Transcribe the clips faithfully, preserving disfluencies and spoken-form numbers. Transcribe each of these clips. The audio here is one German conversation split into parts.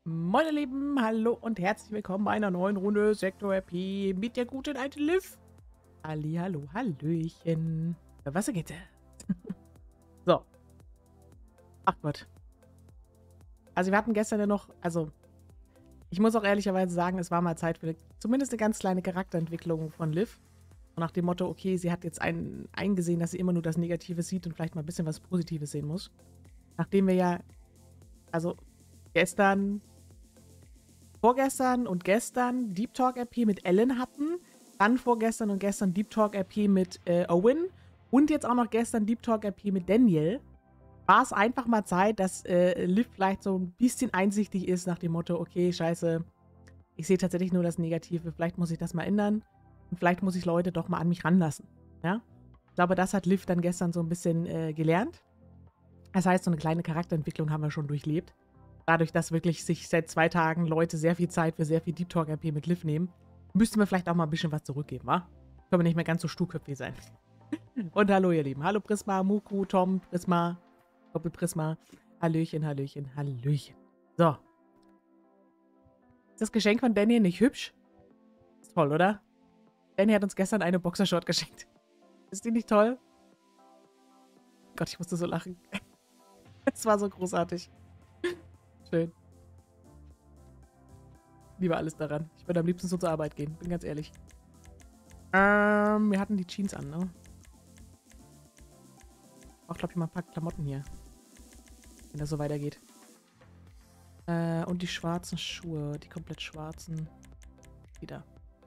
Moin ihr Lieben, hallo und herzlich willkommen bei einer neuen Runde Sektor R P mit der guten alten Liv. Halli, hallo, hallöchen. Bei Wasser geht's. So. Ach Gott. Also wir hatten gestern ja noch, also ich muss auch ehrlicherweise sagen, es war mal Zeit für eine, zumindest eine ganz kleine Charakterentwicklung von Liv. Und nach dem Motto, okay, sie hat jetzt ein, eingesehen, dass sie immer nur das Negative sieht und vielleicht mal ein bisschen was Positives sehen muss. Nachdem wir ja, also gestern, vorgestern und gestern Deep Talk R P mit Ellen hatten, dann vorgestern und gestern Deep Talk R P mit äh, Owen und jetzt auch noch gestern Deep Talk R P mit Daniel, war es einfach mal Zeit, dass äh, Liv vielleicht so ein bisschen einsichtig ist nach dem Motto, okay, scheiße, ich sehe tatsächlich nur das Negative, vielleicht muss ich das mal ändern und vielleicht muss ich Leute doch mal an mich ranlassen, ja? Ich glaube, das hat Liv dann gestern so ein bisschen äh, gelernt. Das heißt, so eine kleine Charakterentwicklung haben wir schon durchlebt. Dadurch, dass wirklich sich seit zwei Tagen Leute sehr viel Zeit für sehr viel Deep Talk R P mit Liv nehmen, müssten wir vielleicht auch mal ein bisschen was zurückgeben, wa? Können wir nicht mehr ganz so sturköpfig sein. Und hallo, ihr Lieben. Hallo Prisma, Muku, Tom, Prisma, Doppelprisma. Hallöchen, Hallöchen, Hallöchen. So. Ist das Geschenk von Danny nicht hübsch? Ist toll, oder? Danny hat uns gestern eine Boxershort geschenkt. Ist die nicht toll? Gott, ich musste so lachen. Es war so großartig. Schön. Liebe alles daran. Ich würde am liebsten so zur Arbeit gehen. Bin ganz ehrlich. Ähm, wir hatten die Jeans an, ne? Auch, glaube ich, mal ein paar Klamotten hier. Wenn das so weitergeht. Äh, und die schwarzen Schuhe. Die komplett schwarzen. Wieder.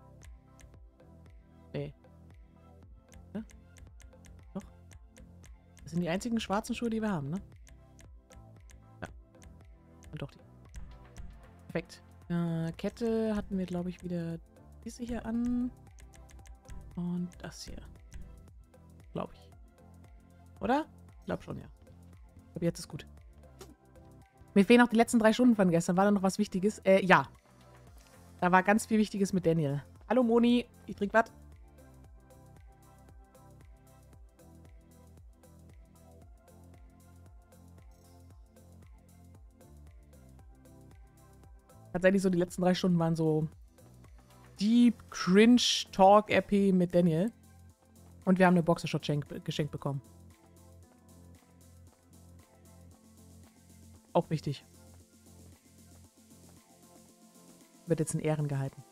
Nee. Ne? Doch. Das sind die einzigen schwarzen Schuhe, die wir haben, ne? Ja. Und doch die. Perfekt. Äh, Kette hatten wir, glaube ich, wieder diese hier an. Und das hier. Glaube ich. Oder? Ich glaube schon, ja. Ich glaube, jetzt ist gut. Mir fehlen noch die letzten drei Stunden von gestern. War da noch was Wichtiges? Äh, ja. Da war ganz viel Wichtiges mit Daniel. Hallo Moni, ich trinke was. Tatsächlich so die letzten drei Stunden waren so Deep Cringe Talk R P mit Daniel. Und wir haben eine Boxershot geschenkt bekommen. Auch wichtig. Wird jetzt in Ehren gehalten.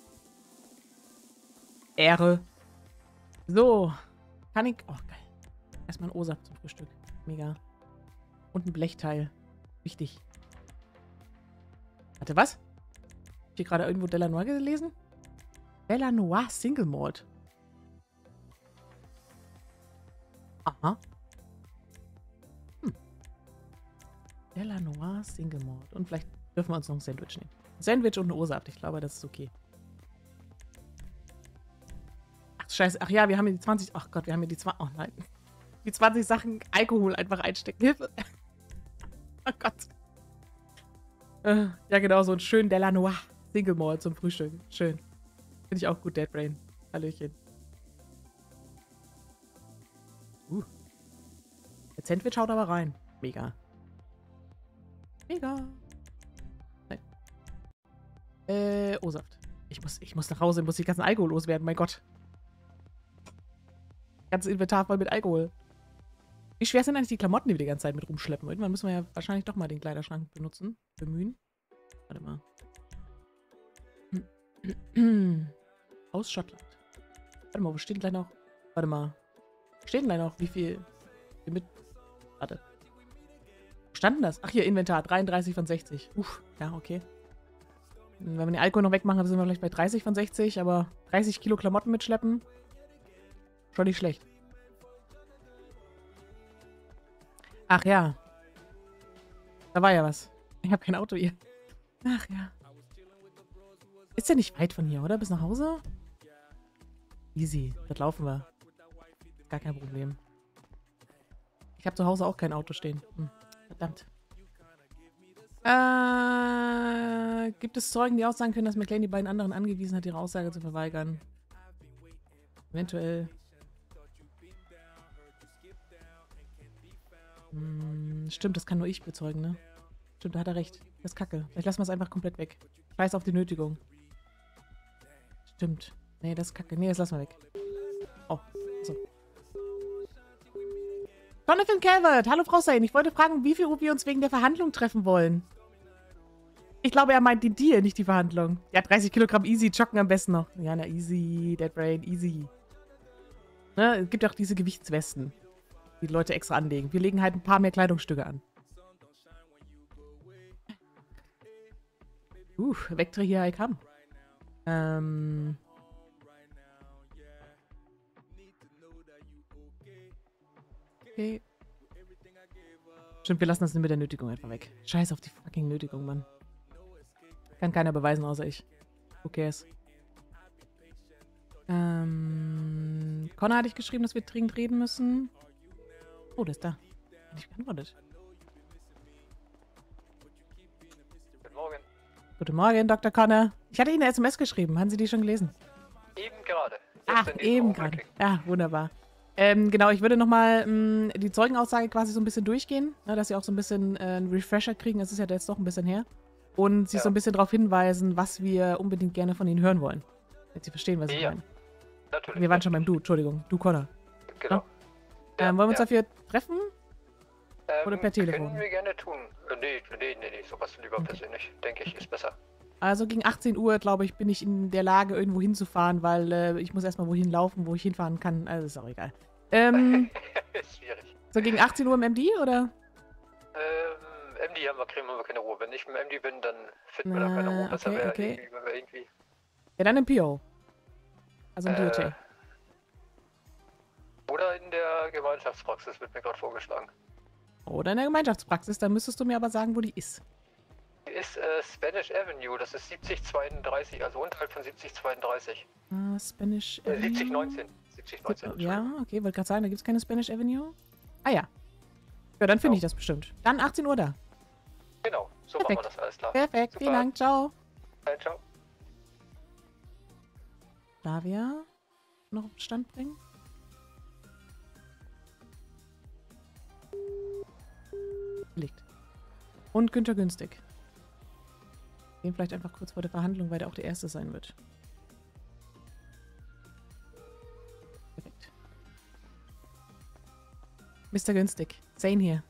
Ehre. So. Kann ich... Oh, geil. Erstmal ein O-Saft zum Frühstück. Mega. Und ein Blechteil. Wichtig. Warte, was? Hab ich hier gerade irgendwo Delanois gelesen? Delanois Single Malt. Aha. Hm. Delanois Single Malt. Und vielleicht dürfen wir uns noch ein Sandwich nehmen. Ein Sandwich und ein O-Saft. Ich glaube, das ist okay. Ach, scheiße. Ach ja, wir haben hier die zwanzig... Ach Gott, wir haben hier die zwanzig... Oh nein. Die zwanzig Sachen Alkohol einfach einstecken. Hilfe. Oh Gott. Äh, ja, genau. So einen schönen Delanois Single Malt zum Frühstück. Schön. Finde ich auch gut, Dead Brain. Hallöchen. Uh. Der Sandwich haut aber rein. Mega. Mega. Nein. Äh, O-Saft. Ich muss, ich muss nach Hause und muss die ganzen Alkohol loswerden. Mein Gott. Ganzes Inventar voll mit Alkohol. Wie schwer sind eigentlich die Klamotten, die wir die ganze Zeit mit rumschleppen? Irgendwann müssen wir ja wahrscheinlich doch mal den Kleiderschrank benutzen. Bemühen. Warte mal. Aus Schottland. Warte mal, wo steht denn gleich noch? Warte mal. Wo steht denn gleich noch? Wie viel? Wie mit. Warte. Wo stand denn das? Ach, hier, Inventar. dreiunddreißig von sechzig. Uff, ja, okay. Wenn wir den Alkohol noch wegmachen, dann sind wir vielleicht bei dreißig von sechzig, aber dreißig Kilo Klamotten mitschleppen. Schon nicht schlecht. Ach ja. Da war ja was. Ich habe kein Auto hier. Ach ja. Ist ja nicht weit von hier, oder? Bis nach Hause? Easy. Das laufen wir. Gar kein Problem. Ich habe zu Hause auch kein Auto stehen. Hm. Verdammt. Äh, gibt es Zeugen, die aussagen können, dass McLean die beiden anderen angewiesen hat, ihre Aussage zu verweigern? Eventuell. Hm, stimmt, das kann nur ich bezeugen, ne? Stimmt, da hat er recht. Das ist kacke. Vielleicht lassen wir es einfach komplett weg. Scheiß auf die Nötigung. Stimmt. Nee, das ist kacke. Nee, das lassen wir weg. Oh, so. Jonathan Calvert. Hallo, Frau Sane. Ich wollte fragen, wie viel Uhr wir uns wegen der Verhandlung treffen wollen. Ich glaube, er meint den Deal, nicht die Verhandlung. Ja, dreißig Kilogramm easy. Joggen am besten noch. Ja, na, easy. Dead Brain, easy. Ne, es gibt auch diese Gewichtswesten, die, die Leute extra anlegen. Wir legen halt ein paar mehr Kleidungsstücke an. Uh, Vectre, here I come. Ähm... Okay. Stimmt, wir lassen das mit der Nötigung einfach weg. Scheiß auf die fucking Nötigung, Mann. Kann keiner beweisen, außer ich. Who cares? Ähm... Connor hatte ich geschrieben, dass wir dringend reden müssen. Oh, der ist da. Hat nicht geantwortet. Guten Morgen. Guten Morgen, Doktor Connor. Ich hatte Ihnen eine S M S geschrieben. Haben Sie die schon gelesen? Eben gerade. Ach, eben gerade. Ja, wunderbar. Ähm, genau, ich würde nochmal die Zeugenaussage quasi so ein bisschen durchgehen, ne, dass Sie auch so ein bisschen äh, einen Refresher kriegen. Es ist ja jetzt doch ein bisschen her. Und Sie ja. so ein bisschen darauf hinweisen, was wir unbedingt gerne von Ihnen hören wollen. Wenn Sie verstehen, was ich ja. meine. Natürlich. Wir waren schon beim Du, Entschuldigung. Du, Connor. Genau. Ja? Ja, ähm, wollen wir uns ja. dafür treffen? Ähm, Oder per Telefon? Können wir gerne tun. Äh, nee, nee, nee, nee, sowas lieber okay. persönlich. Denke ich, okay. ist besser. Also gegen achtzehn Uhr, glaube ich, bin ich in der Lage, irgendwo hinzufahren, weil äh, ich muss erstmal wohin laufen, wo ich hinfahren kann. Also ist auch egal. Ähm, ist schwierig. So gegen achtzehn Uhr im M D, oder? Ähm, M D haben wir, kriegen wir keine Ruhe. Wenn ich im M D bin, dann finden wir Na, da keine Ruhe. Besser okay, wäre okay. irgendwie, wenn wir irgendwie... Ja, dann im P O. Also im äh, D O J. Oder in der Gemeinschaftspraxis, wird mir gerade vorgeschlagen. Oder in der Gemeinschaftspraxis, dann müsstest du mir aber sagen, wo die ist. Die ist äh, Spanish Avenue, das ist siebzig zweiunddreißig, also unterhalb von siebzig zweiunddreißig. Uh, Spanish äh, Avenue? siebzig neunzehn. siebzig neunzehn. Ja, okay, wollte gerade sagen, da gibt es keine Spanish Avenue. Ah ja. Ja, dann finde genau. ich das bestimmt. Dann achtzehn Uhr da. Genau, so Perfekt. machen wir das, alles klar. Perfekt, Super. vielen Dank, ciao. Ja, ciao. Flavia noch auf den Stand bringen? Liegt. Und Günther Günstig. Den vielleicht einfach kurz vor der Verhandlung, weil der auch der Erste sein wird. Perfekt. Mister Günstig. Zane hier.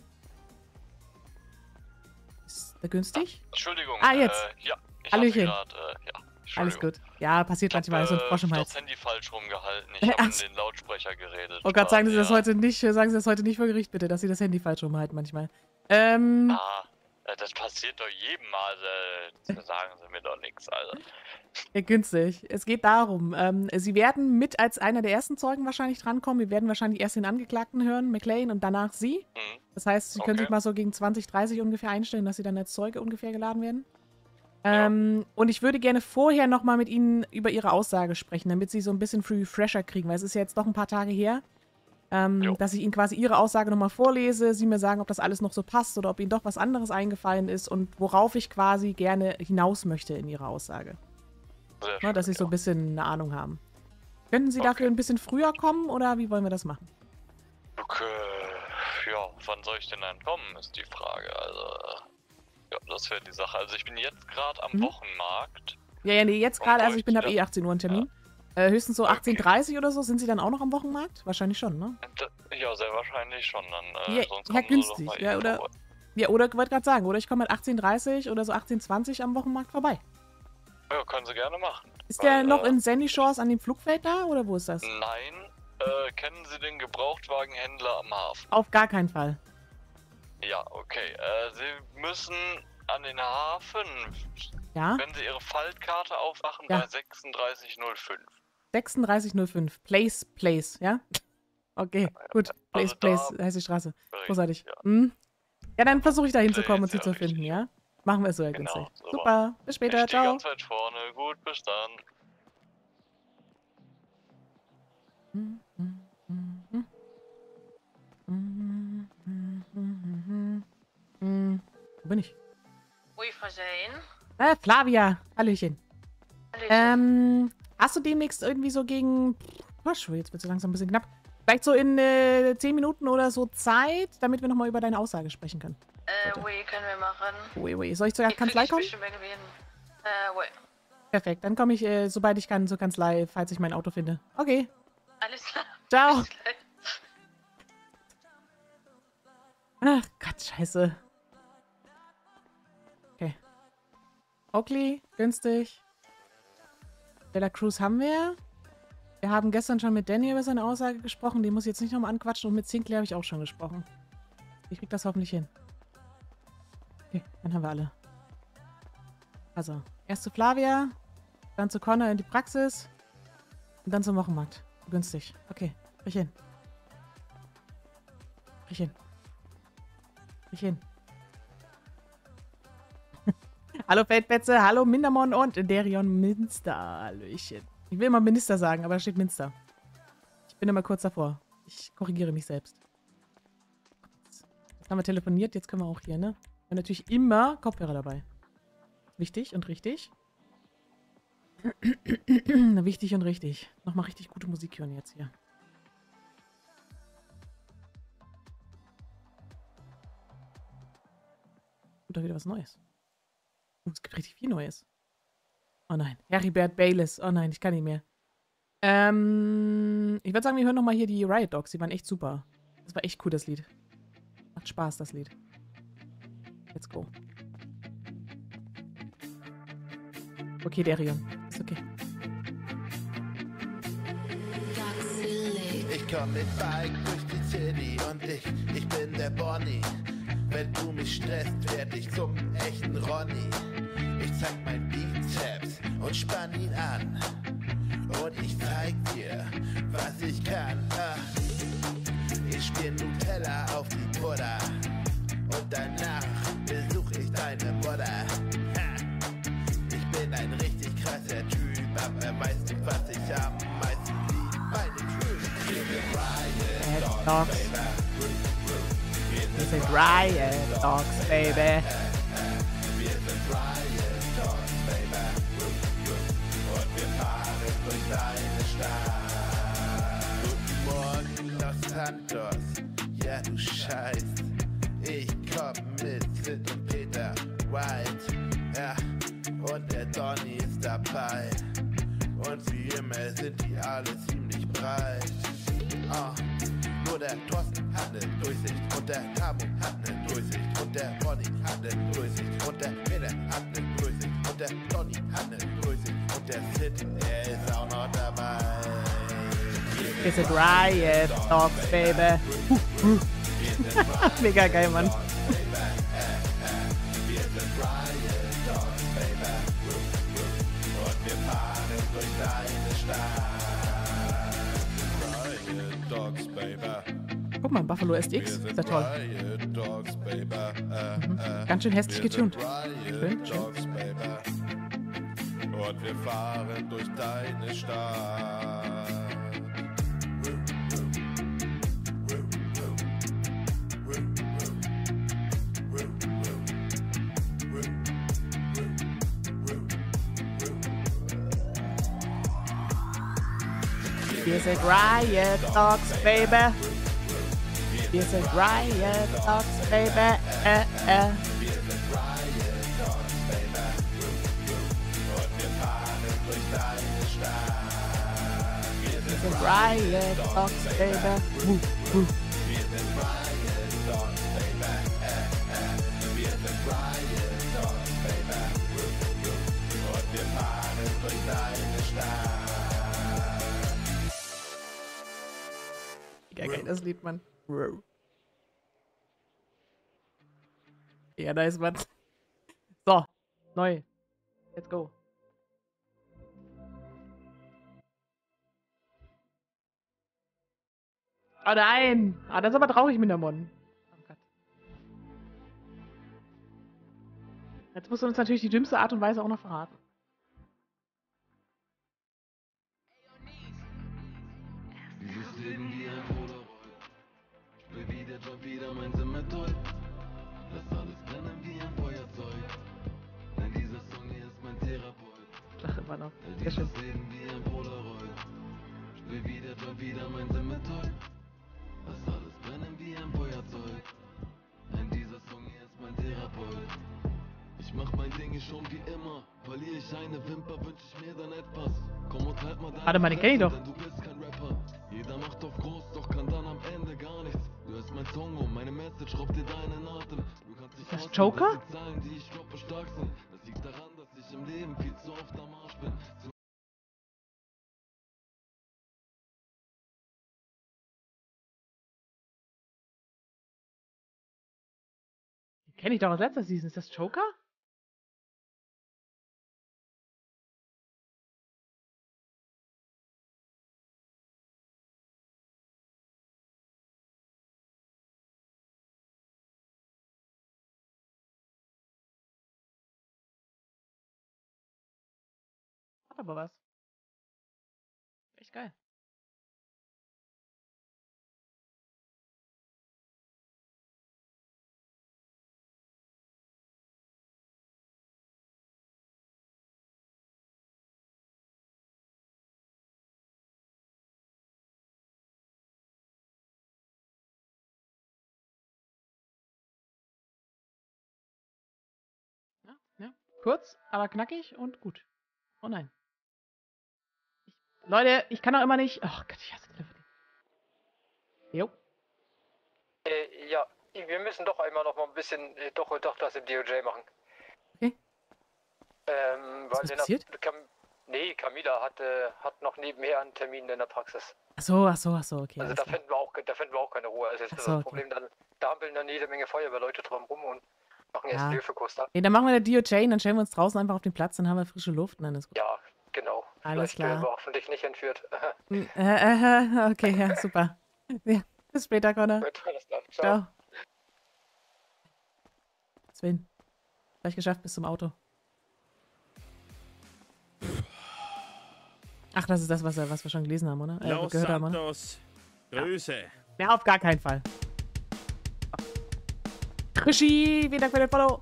Ist der günstig? Ah, Entschuldigung. Ah, jetzt. Äh, ja, ich Hallöchen. grad, äh, ja, Alles gut. Ja, passiert ich manchmal. hab, So ein Frosch im äh, Hals. das Handy falsch rumgehalten. Ich habe in den Lautsprecher geredet. Oh Gott, sagen Sie das ja. heute nicht, sagen Sie das heute nicht vor Gericht, bitte, dass Sie das Handy falsch rumhalten manchmal. Ähm. Ah, äh, das passiert doch jedem Mal. Äh, sagen Sie mir doch nichts, Alter. Ja, günstig. Es geht darum, ähm, Sie werden mit als einer der ersten Zeugen wahrscheinlich drankommen. Wir werden wahrscheinlich erst den Angeklagten hören, McLean, und danach Sie. Mhm. Das heißt, Sie können Okay. sich mal so gegen zwanzig, dreißig ungefähr einstellen, dass Sie dann als Zeuge ungefähr geladen werden. Ähm, ja. Und ich würde gerne vorher nochmal mit Ihnen über Ihre Aussage sprechen, damit Sie so ein bisschen Refresher kriegen, weil es ist ja jetzt doch ein paar Tage her, ähm, dass ich Ihnen quasi Ihre Aussage nochmal vorlese, Sie mir sagen, ob das alles noch so passt oder ob Ihnen doch was anderes eingefallen ist und worauf ich quasi gerne hinaus möchte in Ihrer Aussage. Sehr Ne, schön, dass Sie ja. so ein bisschen eine Ahnung haben. Könnten Sie Okay. dafür ein bisschen früher kommen oder wie wollen wir das machen? Okay, ja, wann soll ich denn dann kommen, ist die Frage. Also, ja, das wäre die Sache. Also ich bin jetzt gerade am Mhm. Wochenmarkt. Ja, ja, nee, jetzt Und gerade, also ich bin ab bräuchte- eh achtzehn Uhr einen Termin. Äh, höchstens so Okay. achtzehn Uhr dreißig oder so. Sind Sie dann auch noch am Wochenmarkt? Wahrscheinlich schon, ne? D- Ja, sehr wahrscheinlich schon. Dann, äh, Ja, sonst ja, kommen Sie doch günstig, mal ja, eben oder- vorbei. Ja, oder ich wollte gerade sagen, oder ich komme mit achtzehn Uhr dreißig oder so achtzehn Uhr zwanzig am Wochenmarkt vorbei. Ja, können Sie gerne machen. Ist Weil, der noch äh, in Sandy Shores an dem Flugfeld da oder wo ist das? Nein, äh, kennen Sie den Gebrauchtwagenhändler am Hafen? Auf gar keinen Fall. Ja, okay. Äh, Sie müssen an den Hafen, Ja? wenn Sie Ihre Faltkarte aufmachen, Ja. bei sechsunddreißig null fünf. sechsunddreißig null fünf. Place, Place, ja? Okay, gut. Place, Also da- Place heißt die Straße. Großartig. Ja. Hm? Ja, dann versuche ich da hinzukommen und sie Place, zu ja, finden, richtig. ja? Machen wir es so, Herr Genau, Günstig. super. Super, bis Ich später, stehe ciao. ganz weit vorne. Gut, bis dann. Hm, hm, hm, hm. Hm, hm, hm, hm, hm. Wo bin ich? Ui, Frau Jane. Äh, Flavia. Hallöchen. Hallöchen. Ähm, hast du demnächst irgendwie so gegen... Oh, schon, jetzt wird es langsam ein bisschen knapp. Vielleicht so in äh, zehn Minuten oder so Zeit, damit wir nochmal über deine Aussage sprechen können. Äh, oui, können wir machen. Ui, ui. Soll ich zur Ich Kanzlei krieg kommen? bestimmt irgendwie hin. Äh, oui. Perfekt, dann komme ich, äh, sobald ich kann, zur Kanzlei, falls ich mein Auto finde. Okay, Alles klar. ciao. Bis gleich. Ach Gott, scheiße. Okay. Oakley, günstig. Bella Cruz haben wir. Wir haben gestern schon mit Danny über seine Aussage gesprochen. Den muss ich jetzt nicht nochmal anquatschen. Und mit Sinclair habe ich auch schon gesprochen. Ich krieg das hoffentlich hin. Okay, dann haben wir alle. Also, erst zu Flavia, dann zu Connor in die Praxis und dann zum Wochenmarkt. Günstig. Okay, krieg ich hin. Krieg ich hin. Krieg ich hin. Hallo Feldbetze, hallo Mindermon und Derion Minster. Hallöchen. Ich will immer Minister sagen, aber da steht Minster. Ich bin immer kurz davor. Ich korrigiere mich selbst. Jetzt haben wir telefoniert, jetzt können wir auch hier, ne? Und natürlich immer Kopfhörer dabei. Wichtig und richtig. Wichtig und richtig. Nochmal richtig gute Musik hören jetzt hier. Gut, da wieder was Neues. Oh, es gibt richtig viel Neues. Oh nein. Heribert Bayliss. Oh nein, ich kann nicht mehr. Ähm, ich würde sagen, wir hören nochmal hier die Riot Dogs. Die waren echt super. Das war echt cool, das Lied. Macht Spaß, das Lied. Let's go. Okay, Derion. Ist okay. Ich komm mit Bike durch die City und ich, ich bin der Bonnie. Wenn du mich stresst, werd ich zum echten Ronny. Ich zeig mein Bizeps und spann ihn an. Und ich zeig dir, was ich kann. Ah. Ich spiel Nutella auf die Butter. Und danach besuch ich deine Mutter. Ha. Ich bin ein richtig krasser Typ, aber weißt du, was ich am meisten lieb? Meine Crew. Wir sind Riot Dogs, baby. Wir sind Riot Dogs, baby. Wir sind Riot Dogs, baby. Und wir fahren durch deine Stadt. Guten Morgen, Los Santos. Ja, du Scheiß. Ich komm mit Sid und Peter White. Ja, und der Donny ist dabei. Und wie immer sind die alle ziemlich breit. Ah, nur der Thorsten hat ne Durchsicht. Und der Tamo hat ne Durchsicht. Und der Ronny hat ne Durchsicht. Und der Peter hat ne Durchsicht. Und der Donny hat ne Durchsicht. Und der Sid, der ist auch noch dabei. Wir sind Riot Dogs, baby. Uh, uh. Mega geil, Mann. Wir sind Riot Dogs, baby. Und wir fahren durch deine Stadt. Riot Dogs, baby. Guck mal, Buffalo S D X. Ist ja toll. Riot Dogs, baby. Äh, Mhm. äh. Ganz schön hässlich Wir sind getunt. Riot Schön, schön. Dogs, baby. Und wir fahren durch deine Stadt. Wir sind Riot Dogs, baby. Wir sind Riot Dogs, baby. Äh, äh. Wir sind Riot Dogs, baby. Und wir fahren durch deine Stadt. Wir Wir sind sind Riot Dogs, baby. Uh, uh. Wir sind Riot Dogs, baby. Äh, äh. Wir sind Riot Dogs, baby. Und wir fahren durch deine Stadt. Ja, geil, das Lied, Mann. Ja, nice, Mann. So, neu. Let's go. Oh nein! Ah, das ist aber traurig mit der Mon. Oh Gott. Jetzt musst du uns natürlich die dümmste Art und Weise auch noch verraten. Dieses Leben wie ein Polaroid. Will wieder, drop wieder mein Zimmer toll. Lass alles brennen wie ein Feuerzeug. Denn dieser Song hier ist mein Therapeut. Ich lache immer noch. Weil Sehr schön. dieses Leben wie ein Polaroid. Will wieder, drop wieder mein Zimmer toll. Lass alles brennen wie ein Feuerzeug. Denn dieser Song hier ist mach mein Ding schon wie immer. Verliere ich eine Wimper, wünsch ich mir dann etwas. Komm und halt mal deine Warte mal, den kenn ich doch. Fresse, denn du bist kein Rapper. Jeder macht auf groß, doch kann dann am Ende gar nichts. Du hörst mein Song um, meine Message raubt dir deinen Atem. Du kannst nicht Das vorstellen, Joker? dass die Zahlen, die ich droppe, stark sind. Das liegt daran, dass ich im Leben viel zu oft am Arsch bin. Zu Kenne ich doch aus letzter Season. Ist das Joker? Hat aber was. Echt geil. Ja, ja. Kurz, aber knackig und gut. Oh nein. Ich, Leute, ich kann auch immer nicht. Oh Gott, ich hasse Telefon. Jo. Äh, ja, wir müssen doch einmal noch mal ein bisschen, äh, doch, doch das im D O J machen. Okay. Ähm, Was weil ist in passiert? der, Cam nee, Camila hat, äh, hat noch nebenher einen Termin in der Praxis. Ach so, ach so, ach so, okay. Also alles da klar. finden wir auch, da finden wir auch keine Ruhe. Also jetzt Ach ist so, das okay. Problem, dann da hampeln dann jede Menge Feuerwehrleute drum rum und machen jetzt Ja. Hilfekurs da. Nee, dann machen wir eine D O J und dann stellen wir uns draußen einfach auf den Platz, dann haben wir frische Luft und dann ist gut. Ja, genau. Alles Vielleicht werden klar. wir hoffentlich nicht entführt. Hm, Äh, äh, okay, ja, super. Ja, bis später, Connor. Gut, alles klar. Ciao. Ciao. Sven. Gleich geschafft bis zum Auto. Ach, das ist das, was, was wir schon gelesen haben, oder? Äh, Los gehört haben, oder? Santos, Grüße. Ja, auf gar keinen Fall. Krischi, vielen Dank für den Follow.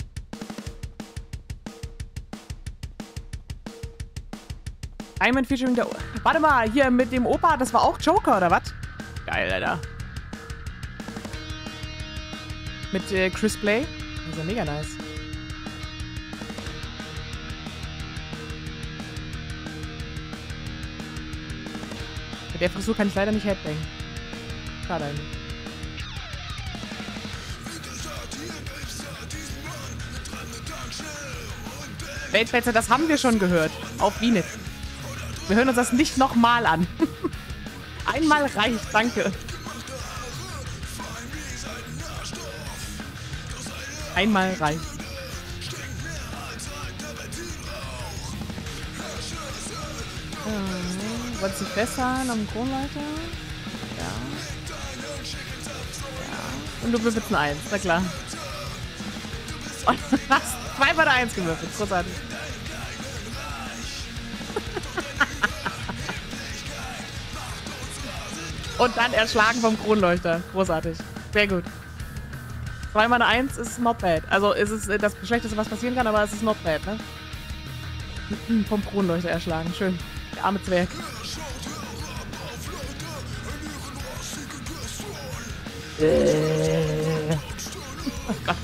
Diamond featuring der... O Warte mal, hier mit dem Opa, das war auch Joker, oder was? Geil, Alter. Mit äh, Chris Play. Das ist ja mega nice. Mit der Frisur kann ich leider nicht headbangen. Schade eigentlich. Weltwetzer, das haben wir schon gehört. Auf Wienet. Wir hören uns das nicht nochmal an. Einmal reicht, danke. Einmal reicht. Ja, wolltest du dich festhalten am Kronleiter? Ja. Ja. Und du würfelst eine Eins, na klar. Und du hast zwei bei der Eins gewürfelt. Großartig. Und dann erschlagen vom Kronleuchter. Großartig. Sehr gut. Zweimal eine Eins ist not bad. Also ist es das Schlechteste, was passieren kann, aber es ist not bad, ne? Vom Kronleuchter erschlagen. Schön. Der arme Zwerg. Äh. Oh Gott.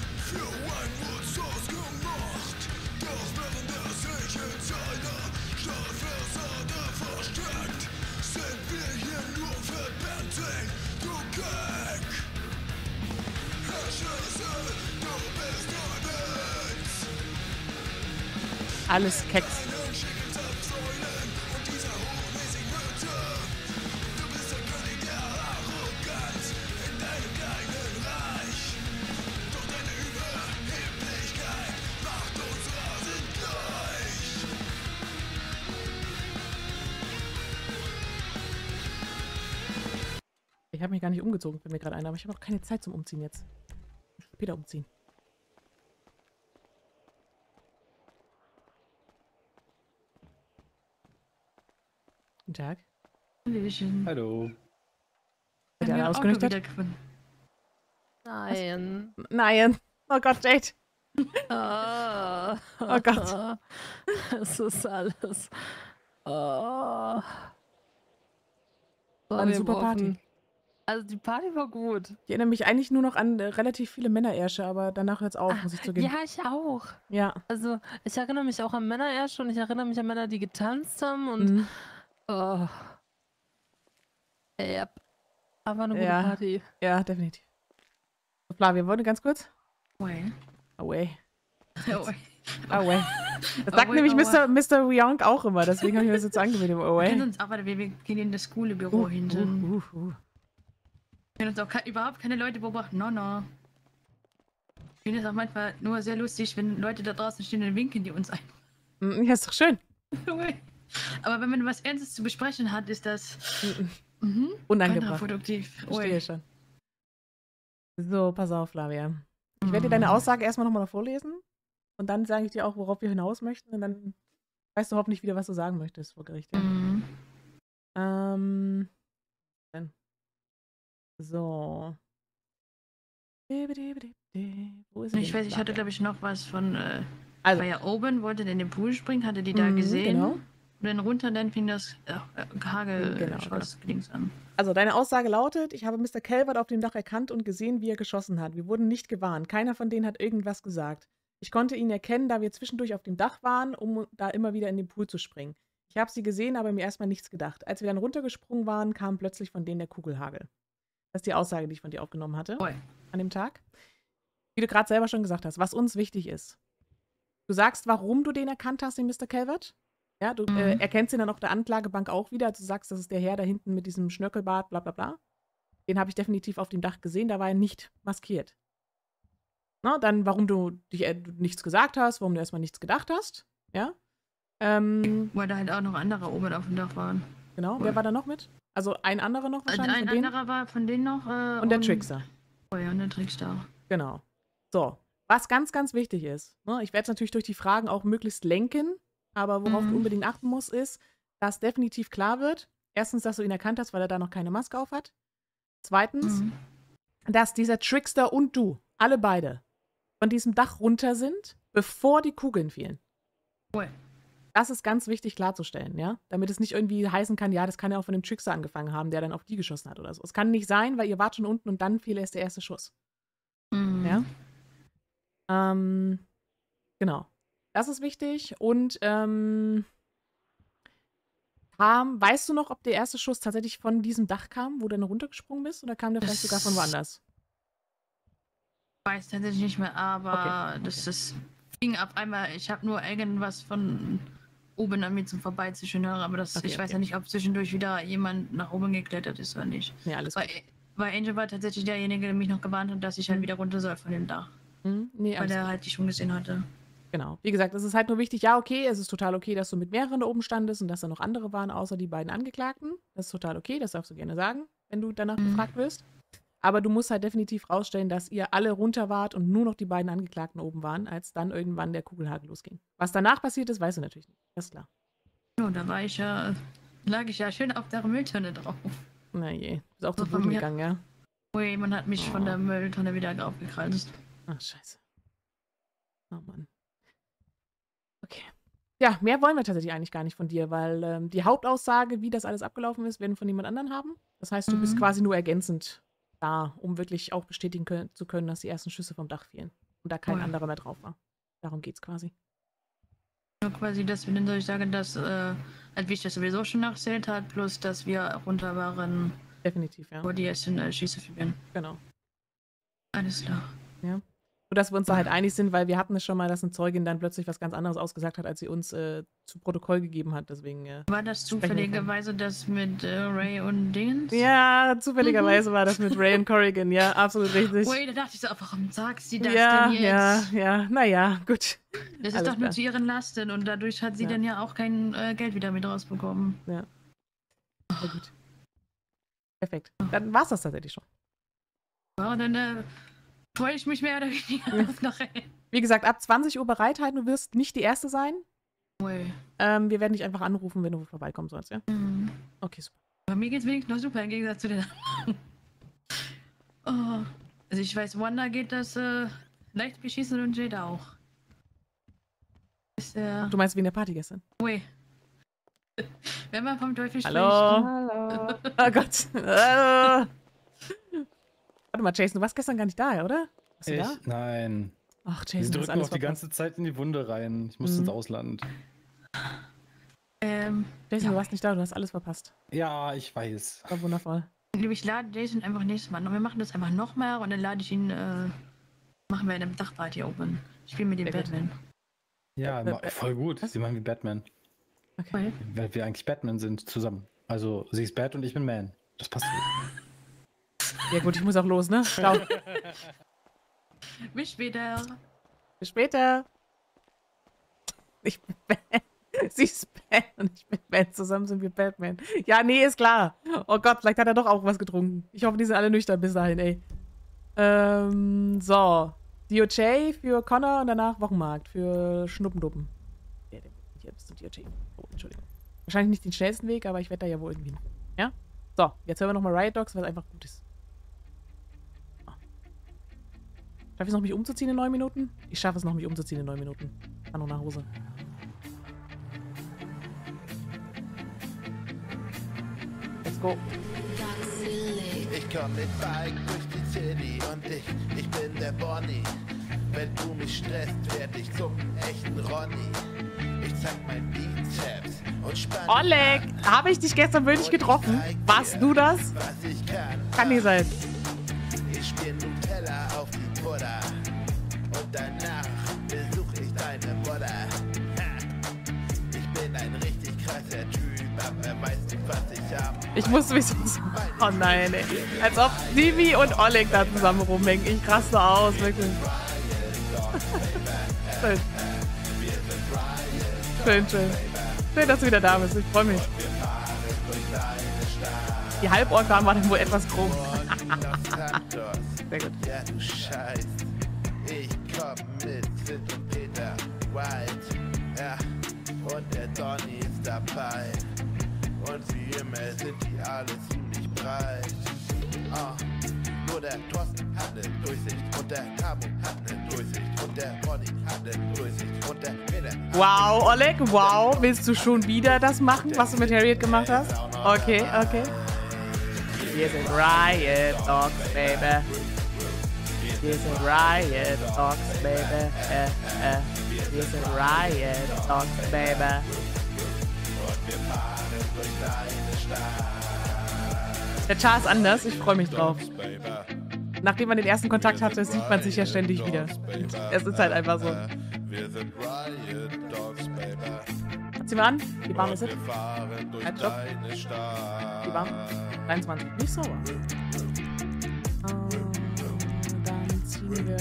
Alles Keks. Ich habe mich gar nicht umgezogen, fällt mir gerade ein, aber ich habe auch keine Zeit zum Umziehen jetzt. Später umziehen. Guten Tag. Hallöchen. Hallo. Seid ihr alle ausgenüchtert? Nein. Nein. Oh Gott, Jade. Ah. Oh Gott. Es ist alles. Oh. War eine super Party. Also die Party war gut. Ich erinnere mich eigentlich nur noch an äh, relativ viele Männerärsche, aber danach hört's auf, Ah, muss ich zugeben. Ja, ich auch. Ja. Also ich erinnere mich auch an Männerärsche und ich erinnere mich an Männer, die getanzt haben und Mhm. oh. Ja, aber eine gute Ja. Party. Ja, definitiv. So, Flavia, wollte ganz kurz? Ui. Away. Ui. Away. Das sagt Away, nämlich away. Mister Mister Wionk auch immer, deswegen habe ich mir das jetzt angewöhnt. Wir Away. können uns aber, wir wir gehen in das coole Büro Uh, hinten. uh, uh, uh. Wir können uns auch ke überhaupt keine Leute beobachten. No, no. Ich finde es auch manchmal nur sehr lustig, wenn Leute da draußen stehen und winken die uns ein. Mm, Ja, ist doch schön. Aber wenn man was Ernstes zu besprechen hat, ist das mhm, Unangebracht. kontraproduktiv. Verstehe Ui. schon. So, pass auf, Flavia. Ich werde dir deine Aussage erstmal nochmal vorlesen und dann sage ich dir auch, worauf wir hinaus möchten und dann weißt du hoffentlich wieder, was du sagen möchtest vor Gericht. Ja? Mhm. Ähm. dann. So. Wo ist er Ich denn, weiß, ich hatte, Flavia? glaube ich, noch was von. Äh, Also, war ja oben, wollte in den Pool springen, hatte die da Mhm, gesehen. genau. Und dann runter, dann fing das äh, Hagel Genau, Schoss links an. Also, deine Aussage lautet, ich habe Mister Calvert auf dem Dach erkannt und gesehen, wie er geschossen hat. Wir wurden nicht gewarnt. Keiner von denen hat irgendwas gesagt. Ich konnte ihn erkennen, da wir zwischendurch auf dem Dach waren, um da immer wieder in den Pool zu springen. Ich habe sie gesehen, aber mir erstmal nichts gedacht. Als wir dann runtergesprungen waren, kam plötzlich von denen der Kugelhagel. Das ist die Aussage, die ich von dir aufgenommen hatte Ui. an dem Tag. Wie du gerade selber schon gesagt hast, was uns wichtig ist. Du sagst, warum du den erkannt hast, den Mister Calvert. Ja, du Mhm. äh, erkennst ihn dann auf der Anklagebank auch wieder. Du sagst, das ist der Herr da hinten mit diesem Schnörkelbart, bla bla bla. Den habe ich definitiv auf dem Dach gesehen, da war er nicht maskiert. Na, dann, warum du dich äh, du nichts gesagt hast, warum du erstmal nichts gedacht hast. Ja. Ähm, Weil da halt auch noch andere oben auf dem Dach waren. genau. Wer war da noch mit? Also ein anderer noch wahrscheinlich Ein von denen. anderer war von denen noch. Äh, Und der Trickster. Oh ja, und der Trickster. Genau. So. Was ganz, ganz wichtig ist, ne, ich werde es natürlich durch die Fragen auch möglichst lenken, aber worauf Mhm. du unbedingt achten musst, ist, dass definitiv klar wird, erstens, dass du ihn erkannt hast, weil er da noch keine Maske auf hat. Zweitens, Mhm. dass dieser Trickster und du, alle beide, von diesem Dach runter sind, bevor die Kugeln fielen. Ui. Das ist ganz wichtig klarzustellen, ja? Damit es nicht irgendwie heißen kann, ja, das kann ja auch von dem Trickster angefangen haben, der dann auf die geschossen hat oder so. Es kann nicht sein, weil ihr wart schon unten und dann fiel erst der erste Schuss. Mhm. Ja? Ähm, genau. Das ist wichtig. Und ähm, kam, weißt du noch, ob der erste Schuss tatsächlich von diesem Dach kam, wo du dann runtergesprungen bist? Oder kam der vielleicht sogar von woanders? Ich weiß tatsächlich nicht mehr, aber Okay, okay. das ist fing auf einmal. Ich habe nur irgendwas von oben an mir zum Vorbeizischen hören, aber das, Okay, ich weiß okay. ja nicht, ob zwischendurch wieder jemand nach oben geklettert ist oder nicht. Nee, alles Weil, gut. weil Angel war tatsächlich derjenige, der mich noch gewarnt hat, dass ich halt Mhm. wieder runter soll von dem Dach. Hm? Nee, Weil alles der gut. halt die schon gesehen hatte. Genau. Wie gesagt, es ist halt nur wichtig, ja, okay, es ist total okay, dass du mit mehreren da oben standest und dass da noch andere waren, außer die beiden Angeklagten. Das ist total okay, das darfst du gerne sagen, wenn du danach Mhm. gefragt wirst. Aber du musst halt definitiv rausstellen, dass ihr alle runter wart und nur noch die beiden Angeklagten oben waren, als dann irgendwann der Kugelhagel losging. Was danach passiert ist, weißt du natürlich nicht. Das ist klar. Ja, da war ich ja, lag ich ja schön auf der Mülltonne drauf. Na je. Bist auch So zu von Boden mir. gegangen, ja? Ui, man hat mich von Oh. der Mülltonne wieder aufgekreist. Ach, scheiße. Oh Mann. Okay. Ja, mehr wollen wir tatsächlich eigentlich gar nicht von dir, weil ähm, die Hauptaussage, wie das alles abgelaufen ist, werden wir von jemand anderen haben. Das heißt, du bist Mhm. quasi nur ergänzend da, um wirklich auch bestätigen können, zu können, dass die ersten Schüsse vom Dach fielen. Und da kein Cool. anderer mehr drauf war. Darum geht's quasi. Nur quasi, dass wir dann soll ich sagen, dass äh, halt wie ich das sowieso schon erzählt hat, plus dass wir runter waren, Definitiv, ja. wo die ersten äh, Schieße fielen. Genau. Alles klar. Nur, dass wir uns da halt einig sind, weil wir hatten es schon mal, dass eine Zeugin dann plötzlich was ganz anderes ausgesagt hat, als sie uns äh, zu Protokoll gegeben hat. Deswegen. Äh, War das Sprechen wir von- zufälligerweise das mit äh, Ray und Dingens? ja, zufälligerweise war das mit Ray und Corrigan. Ja, absolut richtig. Ui, da dachte ich so, oh, warum sagt sie das ja, denn ja, jetzt? ja. Naja, gut. Das ist alles doch nur klar. zu ihren Lasten und dadurch hat sie Ja. dann ja auch kein äh, Geld wieder mit rausbekommen. Na gut. Perfekt. Dann war's das tatsächlich schon. Ja, dann äh, freue ich mich mehr oder weniger auf nachher. Wie gesagt, ab zwanzig Uhr bereithalten. Du wirst nicht die Erste sein. Ui. Ähm, wir werden dich einfach anrufen, wenn du vorbeikommen sollst, ja? Mhm. Okay, super. Bei mir geht's wenigstens noch super im Gegensatz zu den anderen. Oh. Also ich weiß, Wanda geht das äh, leicht beschießen und Jade auch. Ist der. Du meinst wie in der Party gestern? Ui. Wenn man vom Teufel Hallo? Hallo. Oh Gott. Äh, Warte mal, Jason, du warst gestern gar nicht da, oder? Warst du Ich? da? Nein. Ach, Sie Jason, das ist drücken alles auch die verpasst. ganze Zeit in die Wunde rein. Ich muss Mhm. ins Ausland. Ähm, Jason, ja. du warst nicht da, du hast alles verpasst. Ja, ich weiß. War wundervoll. Ich lade Jason einfach nächstes Mal. Und wir machen das einfach nochmal und dann lade ich ihn, äh, machen wir eine Dachparty oben. Ich spiele mit dem Sehr gut. Batman. Ja, Äh, ma- äh, voll gut. was? Sie machen wie Batman. Okay. Weil wir eigentlich Batman sind zusammen. Also sie ist Bat und ich bin Man. Das passt gut. Ja gut, ich muss auch los, ne? Ciao. Bis später. Bis später. Ich bin Ben. Sie ist Ben und ich bin Ben. Zusammen sind wir Batman. Ja, nee, ist klar. Oh Gott, vielleicht hat er doch auch was getrunken. Ich hoffe, die sind alle nüchtern bis dahin, ey. Ähm, so. D O J für Connor und danach Wochenmarkt für Schnuppenduppen. Ja, der wird nicht bis zu D O J. Oh, Entschuldigung. Wahrscheinlich nicht den schnellsten Weg, aber ich werde da ja wohl irgendwie hin. Ja? So, jetzt hören wir nochmal Riot Dogs, was einfach gut ist. Ah. Schaffe ich es noch, mich umzuziehen in neun Minuten? Ich schaffe es noch, mich umzuziehen in neun Minuten. Ich kann noch nach Hause. Let's go. Ich komm mit Bike durch die City und ich, ich bin der Bonnie. Wenn du mich stresst, werd ich zum echten Ronny. Ich zeig mein Bizeps und spann Oleg, habe ich dich gestern wirklich getroffen? Warst du das? was ich kann. Kann nicht sein. Ich spiel Nutella auf die Butter und danach besuch ich deine Mutter. Ha. Ich bin ein richtig krasser Typ, aber weißt du, was ich hab? Ich musste mich so... Oh nein, ey. Als ob Divi und Oleg da zusammen rumhängen. Ich raste aus, wirklich. Schön. Schön, schön. Schön, dass du wieder da bist. Ich freue mich. Die Halborkan war dann wohl etwas krumm. Sehr gut. Ja, du Scheiß. Ich komm mit Sid und Peter White. Ja, und der Donny ist dabei. Und wie immer sind die alle ziemlich breit. Ah, nur der Thorsten hat ne Durchsicht. Und der Camo hat ne Durchsicht. Und der Ronny hat ne Durchsicht. Und der Peter. Wow, Oleg, wow. Willst du schon wieder das machen, was du mit Harriet gemacht hast? Okay, okay. Wir sind Riot Dogs, baby. Wir sind Riot Dogs, baby. Äh, äh. Wir sind Riot Dogs, baby. Der Char ist anders, ich freue mich drauf. Nachdem man den ersten Kontakt hatte, sieht man sich ja ständig wieder. Es ist halt einfach so. Wir sind Riot Dogs, baby. Zieh mal an. Wie warm ist es? Wir fahren durch Halt, stopp. deine Stadt. Wie warm? dreiundzwanzig. Nicht so warm. Äh, dann ziehen wir...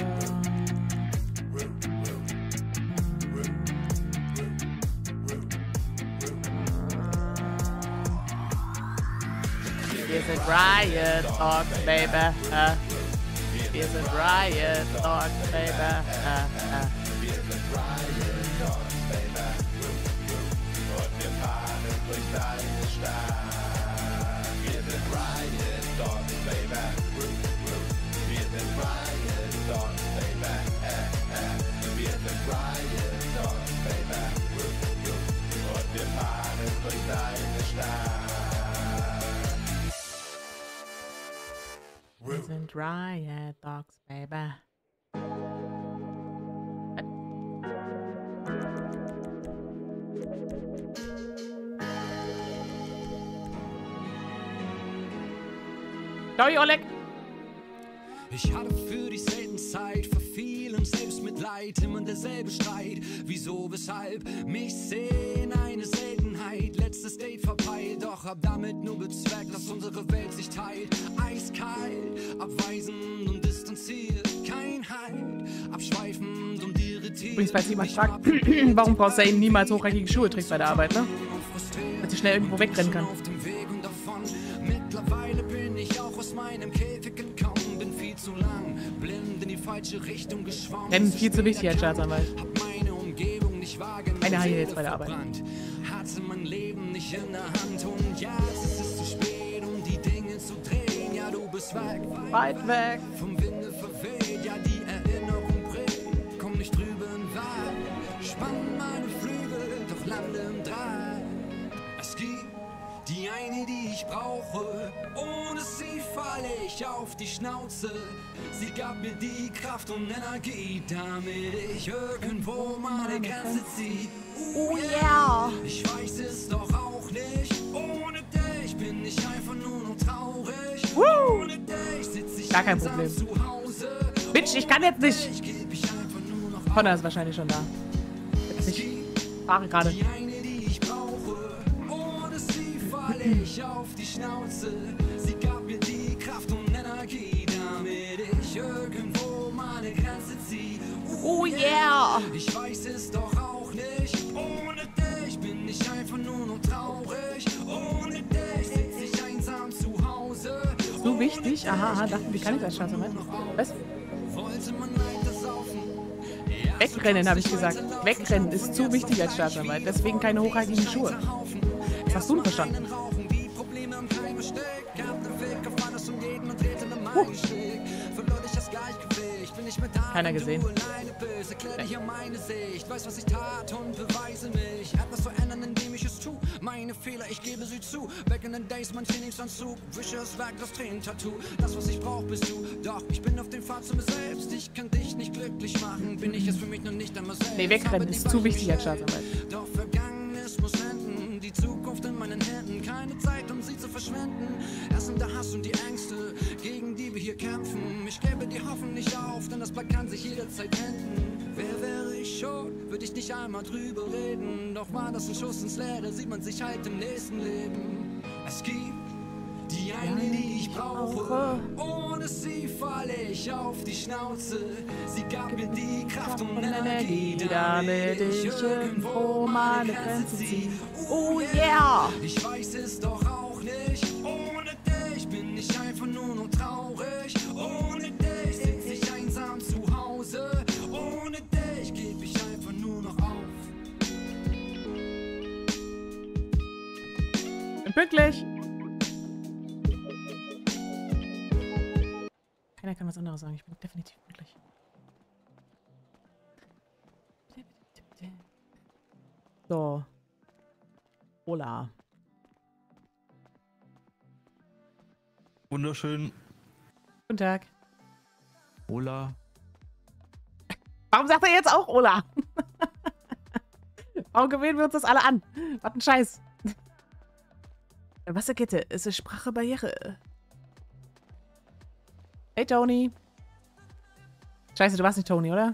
Wir sind Riot Dogs, baby. Äh. Wir sind Riot Dogs, baby. Äh, äh. Wir sind Riot Dogs, baby. Sorry, Oleg. Ich hatte für dich selten Zeit, verfiel im Selbstmitleid, immer derselbe Streit. Wieso, weshalb? Mich sehen eine Seltenheit. Letztes Date verpeilt, doch hab damit nur bezweckt, dass unsere Welt sich teilt. Eiskalt, abweisend und distanziert, kein Halt, abschweifend und irritiert. Übrigens, falls jemand fragt, warum Frau Zane niemals hochreckige Schuhe trägt bei der Arbeit, ne? Dass sie schnell irgendwo wegrennen kann. Mittlerweile bin ich auch aus meinem Käfig entkommen, bin viel zu lang, blind in die falsche Richtung geschwommen. Rennen viel zu wichtig als Staatsanwalt. Hab meine Umgebung nicht wahrgenommen. Eine Haie jetzt bei der Arbeit. Hatte mein Leben nicht in der Hand und ja, es ist zu spät, um die Dinge zu drehen. Ja, du bist weg, weit weg, vom Winde verweht. Ja, die Erinnerung prägt, komm nicht drüber hinweg. Spann meine Flügel, doch lande im Dreieck. Es gibt die eine, die ich brauche, ohne sie fall falle ich auf die Schnauze. Sie gab mir die Kraft und Energie, damit ich irgendwo meine Grenze zieh. Oh yeah! Ich weiß es doch auch nicht. Ohne dich bin ich einfach nur noch traurig. Woo! Ohne dich sitz ich Gar kein einsam Problem. zu Hause. Bitch, ich kann jetzt nicht! Ich geb mich einfach nur noch Connor ist wahrscheinlich schon da. Jetzt nicht. Ich fahre gerade. Die eine, die ich brauche. Ohne sie falle ich auf die Schnauze. Sie gab mir die Kraft und Energie, damit ich irgendwo meine Grenze zieh. Oh yeah! Ich weiß es doch auch nicht. Ohne dich bin ich einfach nur noch traurig. Ohne dich sitz ich einsam zu Hause. So wichtig? Aha, aha, dachten, wie kann ich das schaffen? Was? Wollte man weiter saufen? Wegrennen, habe ich gesagt. Wegrennen ist zu wichtig als Staatsanwalt. Deswegen keine hochhackigen Schuhe. Was hast du denn verstanden? Huh. Keiner gesehen. Weiß, was ich tat und beweise mich. Etwas verändern, indem ich es tu. Meine Fehler, ich gebe sie zu. Back in the days, mein Trainingsanzug. Wisches Werk, das Tränentattoo. Das, was ich brauch, bist du. Doch, ich bin auf dem Pfad zu mir selbst. Ich kann dich nicht glücklich machen. Bin ich es für mich noch nicht einmal selbst. Nee, wegrennen ist zu wichtig als Staatsanwalt. Doch Vergangenes muss enden. Die Zukunft in meinen Händen. Keine Zeit, um sie zu verschwenden. Erst sind der Hass und die Ängste, gegen die wir hier kämpfen. Ich gebe die Hoffnung nicht auf, denn das Blatt kann sich jederzeit enden. Wer wäre ich schon, würde ich nicht einmal drüber reden. Doch war das ein Schuss ins Leere, sieht man sich halt im nächsten Leben. Es gibt die eine, die ich brauche. Ohne sie falle ich auf die Schnauze. Sie gab mir die Kraft und Energie, damit ich irgendwo meine Grenze zieh. Oh yeah! Ich weiß es doch auch nicht. Ohne dich bin ich einfach nur noch traurig. Ohne dich sitz ich einsam zu Hause. Ohne dich geb ich einfach nur noch auf. Bin pünktlich! Keiner kann was anderes sagen. Ich bin definitiv pünktlich. So. Hola. Wunderschön. Guten Tag. Hola. Warum sagt er jetzt auch Ola? Warum gewöhnen wir uns das alle an? Was ein Scheiß. Wasserkette, es ist Sprachbarriere. Hey Tony. Scheiße, du warst nicht Tony, oder?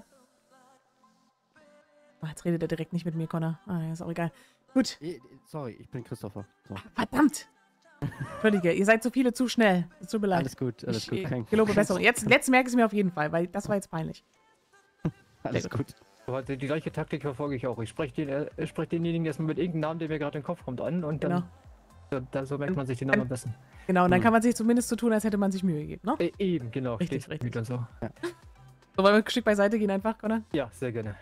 Oh, jetzt redet er direkt nicht mit mir, Connor. Ah, ja, ist auch egal. Gut. Sorry, ich bin Christopher. So. Verdammt! Entschuldige, ihr seid so viele zu schnell. Es tut mir leid. Alles gut, alles ich, gut. Ich gelobe Besserung. Jetzt, jetzt merke ich es mir auf jeden Fall, weil das war jetzt peinlich. Alles gut. Aber die, die gleiche Taktik verfolge ich auch. Ich spreche den, äh, sprech denjenigen erstmal mit irgendeinem Namen, der mir gerade in den Kopf kommt, an und dann, Genau. so, dann so merkt man sich den Namen am besten. Genau, und dann Hm. kann man sich zumindest so tun, als hätte man sich Mühe gegeben, ne? Äh, eben, genau. Richtig, steht richtig. Und so. Ja. So, wollen wir ein Stück beiseite gehen einfach, Connor? Ja, sehr gerne.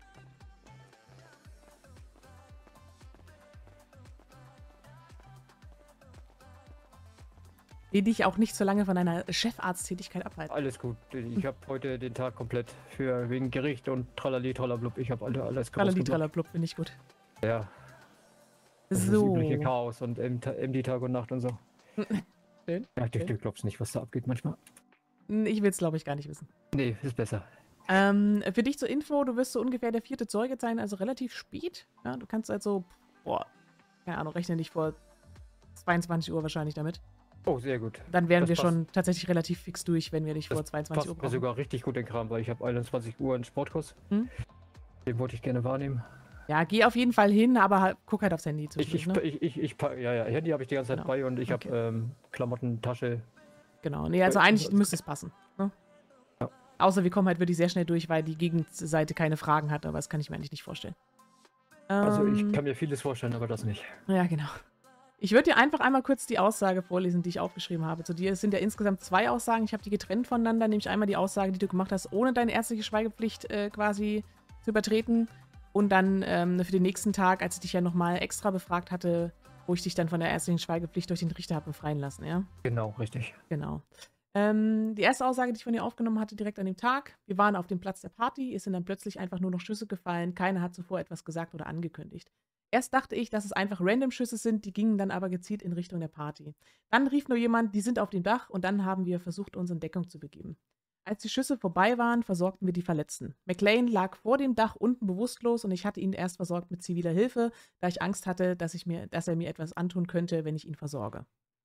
Die dich auch nicht so lange von deiner Chefarzttätigkeit abhalten. Alles gut. Ich habe heute den Tag komplett für wegen Gericht und tralali tralablub. Ich habe alle alles Tralali gemacht. tralablub, finde ich gut. Ja. Das ist das So. übliche Chaos und M D Tag und Nacht und so. Schön. Ja, du, schön. du glaubst nicht, was da abgeht manchmal. Ich will es, glaube ich, gar nicht wissen. Nee, ist besser. Ähm, für dich zur Info, du wirst so ungefähr der vierte Zeuge sein, also relativ spät. Ja, du kannst also, boah, keine Ahnung, rechne nicht vor zweiundzwanzig Uhr wahrscheinlich damit. Oh, sehr gut. Dann wären Das wir passt. schon tatsächlich relativ fix durch, wenn wir nicht vor zweiundzwanzig Uhr Passt mir brauchen. sogar richtig gut in den Kram, weil ich habe einundzwanzig Uhr einen Sportkurs. Hm? Den wollte ich gerne wahrnehmen. Ja, geh auf jeden Fall hin, aber halt, guck halt aufs Handy Ich, zwischendurch, ich, ne? ich, ich, ich, pa- ja, ja, Handy habe ich die ganze Zeit Genau. bei und ich Okay. habe ähm, Klamotten, Tasche. Genau, nee, also eigentlich müsste es passen. Ne? Ja. Außer wir kommen halt wirklich sehr schnell durch, weil die Gegenseite keine Fragen hat, aber das kann ich mir eigentlich nicht vorstellen. Also ich Ähm, kann mir vieles vorstellen, aber das nicht. Ja, genau. Ich würde dir einfach einmal kurz die Aussage vorlesen, die ich aufgeschrieben habe. Zu dir sind ja insgesamt zwei Aussagen. Ich habe die getrennt voneinander, nämlich einmal die Aussage, die du gemacht hast, ohne deine ärztliche Schweigepflicht äh, quasi zu übertreten. Und dann ähm, für den nächsten Tag, als ich dich ja nochmal extra befragt hatte, wo ich dich dann von der ärztlichen Schweigepflicht durch den Richter habe befreien lassen, ja? Genau, richtig. Genau. Ähm, die erste Aussage, die ich von dir aufgenommen hatte, direkt an dem Tag. Wir waren auf dem Platz der Party, es sind dann plötzlich einfach nur noch Schüsse gefallen. Keiner hat zuvor etwas gesagt oder angekündigt. Erst dachte ich, dass es einfach Random-Schüsse sind, die gingen dann aber gezielt in Richtung der Party. Dann rief nur jemand, die sind auf dem Dach und dann haben wir versucht, uns in Deckung zu begeben. Als die Schüsse vorbei waren, versorgten wir die Verletzten. McLean lag vor dem Dach unten bewusstlos und ich hatte ihn erst versorgt mit ziviler Hilfe, da ich Angst hatte, dass, ich mir, dass er mir etwas antun könnte, wenn ich ihn versorge.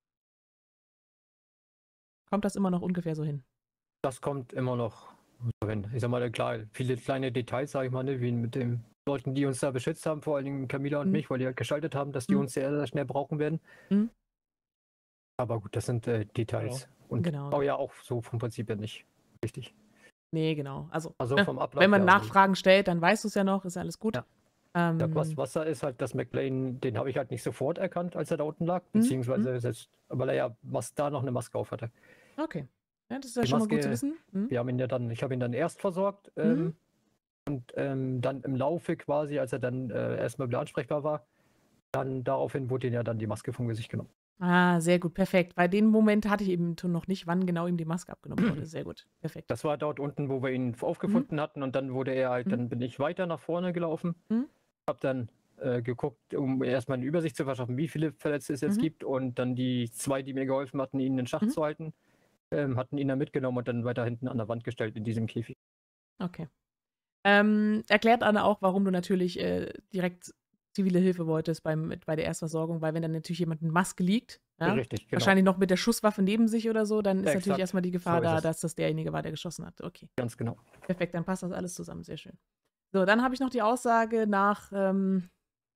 Kommt das immer noch ungefähr so hin? Das kommt immer noch so hin. Ich sag mal, klar, viele kleine Details, sag ich mal, ne, wie mit den Leuten, die uns da beschützt haben, vor allen Dingen Camilla und Mhm. mich, weil die halt geschaltet haben, dass die Mhm. uns sehr, sehr schnell brauchen werden. Mhm. Aber gut, das sind äh, Details. Und Genau. aber ja auch so vom Prinzip her nicht wichtig. Nee, genau. Also, Also ne, vom Ablauf wenn man her, Nachfragen stellt, dann weißt du es ja noch, ist ja alles gut. Ja. Ähm, Ja, was, was da ist halt, dass McLean, den habe ich halt nicht sofort erkannt, als er da unten lag, Mhm, beziehungsweise selbst, weil er ja was da noch eine Maske auf hatte. Okay. Ja, das ist ja Die schon mal gut Maske- zu wissen. Mhm. Wir haben ihn ja dann, ich habe ihn dann erst versorgt ähm, und ähm, dann im Laufe quasi, als er dann äh, erstmal wieder ansprechbar war, dann daraufhin wurde ihm ja dann die Maske vom Gesicht genommen. Ah, sehr gut, perfekt. Weil den Moment hatte ich eben noch nicht, wann genau ihm die Maske abgenommen wurde. Sehr gut, perfekt. Das war dort unten, wo wir ihn aufgefunden hatten und dann wurde er halt, Mhm. dann bin ich weiter nach vorne gelaufen, Mhm. habe dann äh, geguckt, um erstmal eine Übersicht zu verschaffen, wie viele Verletzte es jetzt Mhm. gibt und dann die zwei, die mir geholfen hatten, ihn in den Schacht Mhm. zu halten, ähm, hatten ihn dann mitgenommen und dann weiter hinten an der Wand gestellt in diesem Käfig. Okay. Ähm, erklärt Anne auch, warum du natürlich äh, direkt zivile Hilfe wolltest beim, mit- bei der Erstversorgung, weil wenn dann natürlich jemand mit Maske liegt, ja, Richtig, genau. wahrscheinlich noch mit der Schusswaffe neben sich oder so, dann ist Exakt, natürlich erstmal die Gefahr so ist da, es. dass das derjenige war, der geschossen hat. Okay, Ganz genau. perfekt, dann passt das alles zusammen, sehr schön. So, dann habe ich noch die Aussage nach ähm,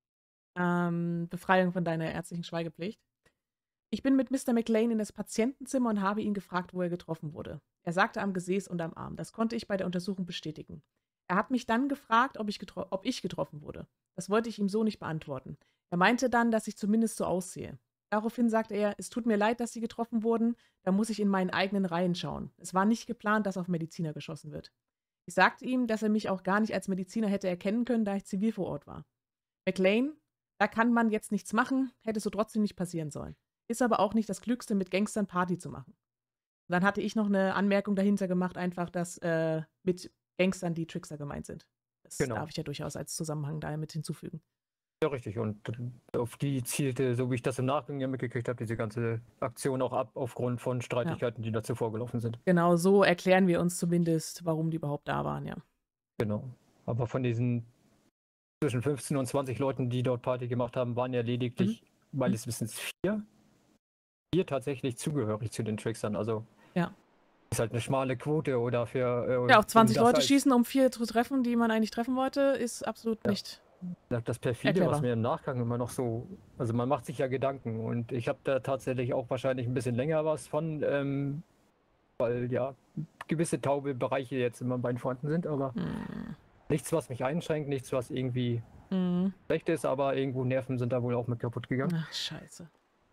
ähm, Befreiung von deiner ärztlichen Schweigepflicht. Ich bin mit Mister McLean in das Patientenzimmer und habe ihn gefragt, wo er getroffen wurde. Er sagte am Gesäß und am Arm. Das konnte ich bei der Untersuchung bestätigen. Er hat mich dann gefragt, ob ich, getro ob ich getroffen wurde. Das wollte ich ihm so nicht beantworten. Er meinte dann, dass ich zumindest so aussehe. Daraufhin sagte er, es tut mir leid, dass Sie getroffen wurden, da muss ich in meinen eigenen Reihen schauen. Es war nicht geplant, dass auf Mediziner geschossen wird. Ich sagte ihm, dass er mich auch gar nicht als Mediziner hätte erkennen können, da ich zivil vor Ort war. McLean, da kann man jetzt nichts machen, hätte so trotzdem nicht passieren sollen. Ist aber auch nicht das Klügste, mit Gangstern Party zu machen. Und dann hatte ich noch eine Anmerkung dahinter gemacht, einfach, dass äh, mit Gangstern die Trickster gemeint sind. Das Genau. darf ich ja durchaus als Zusammenhang da mit hinzufügen. Ja, richtig. Und auf die zielte, so wie ich das im Nachgang ja mitgekriegt habe, diese ganze Aktion auch ab, aufgrund von Streitigkeiten, die da zuvor gelaufen sind. Genau, so erklären wir uns zumindest, warum die überhaupt da waren, ja. Genau. Aber von diesen zwischen fünfzehn und zwanzig Leuten, die dort Party gemacht haben, waren ja lediglich, Mhm. meines Wissens, vier, vier tatsächlich zugehörig zu den Trickstern. Also Ja. ist halt eine schmale Quote oder für. Äh, Ja, auf zwanzig um das Leute halt- schießen, um vier zu treffen, die man eigentlich treffen wollte, ist absolut Ja. nicht. Das perfide, Erklärbar. was mir im Nachgang immer noch so, also man macht sich ja Gedanken und ich habe da tatsächlich auch wahrscheinlich ein bisschen länger was von, ähm, weil ja gewisse taube Bereiche jetzt in meinem Bein vorhanden sind, aber Hm. nichts, was mich einschränkt, nichts, was irgendwie Hm. schlecht ist, aber irgendwo Nerven sind da wohl auch mit kaputt gegangen. Ach, scheiße.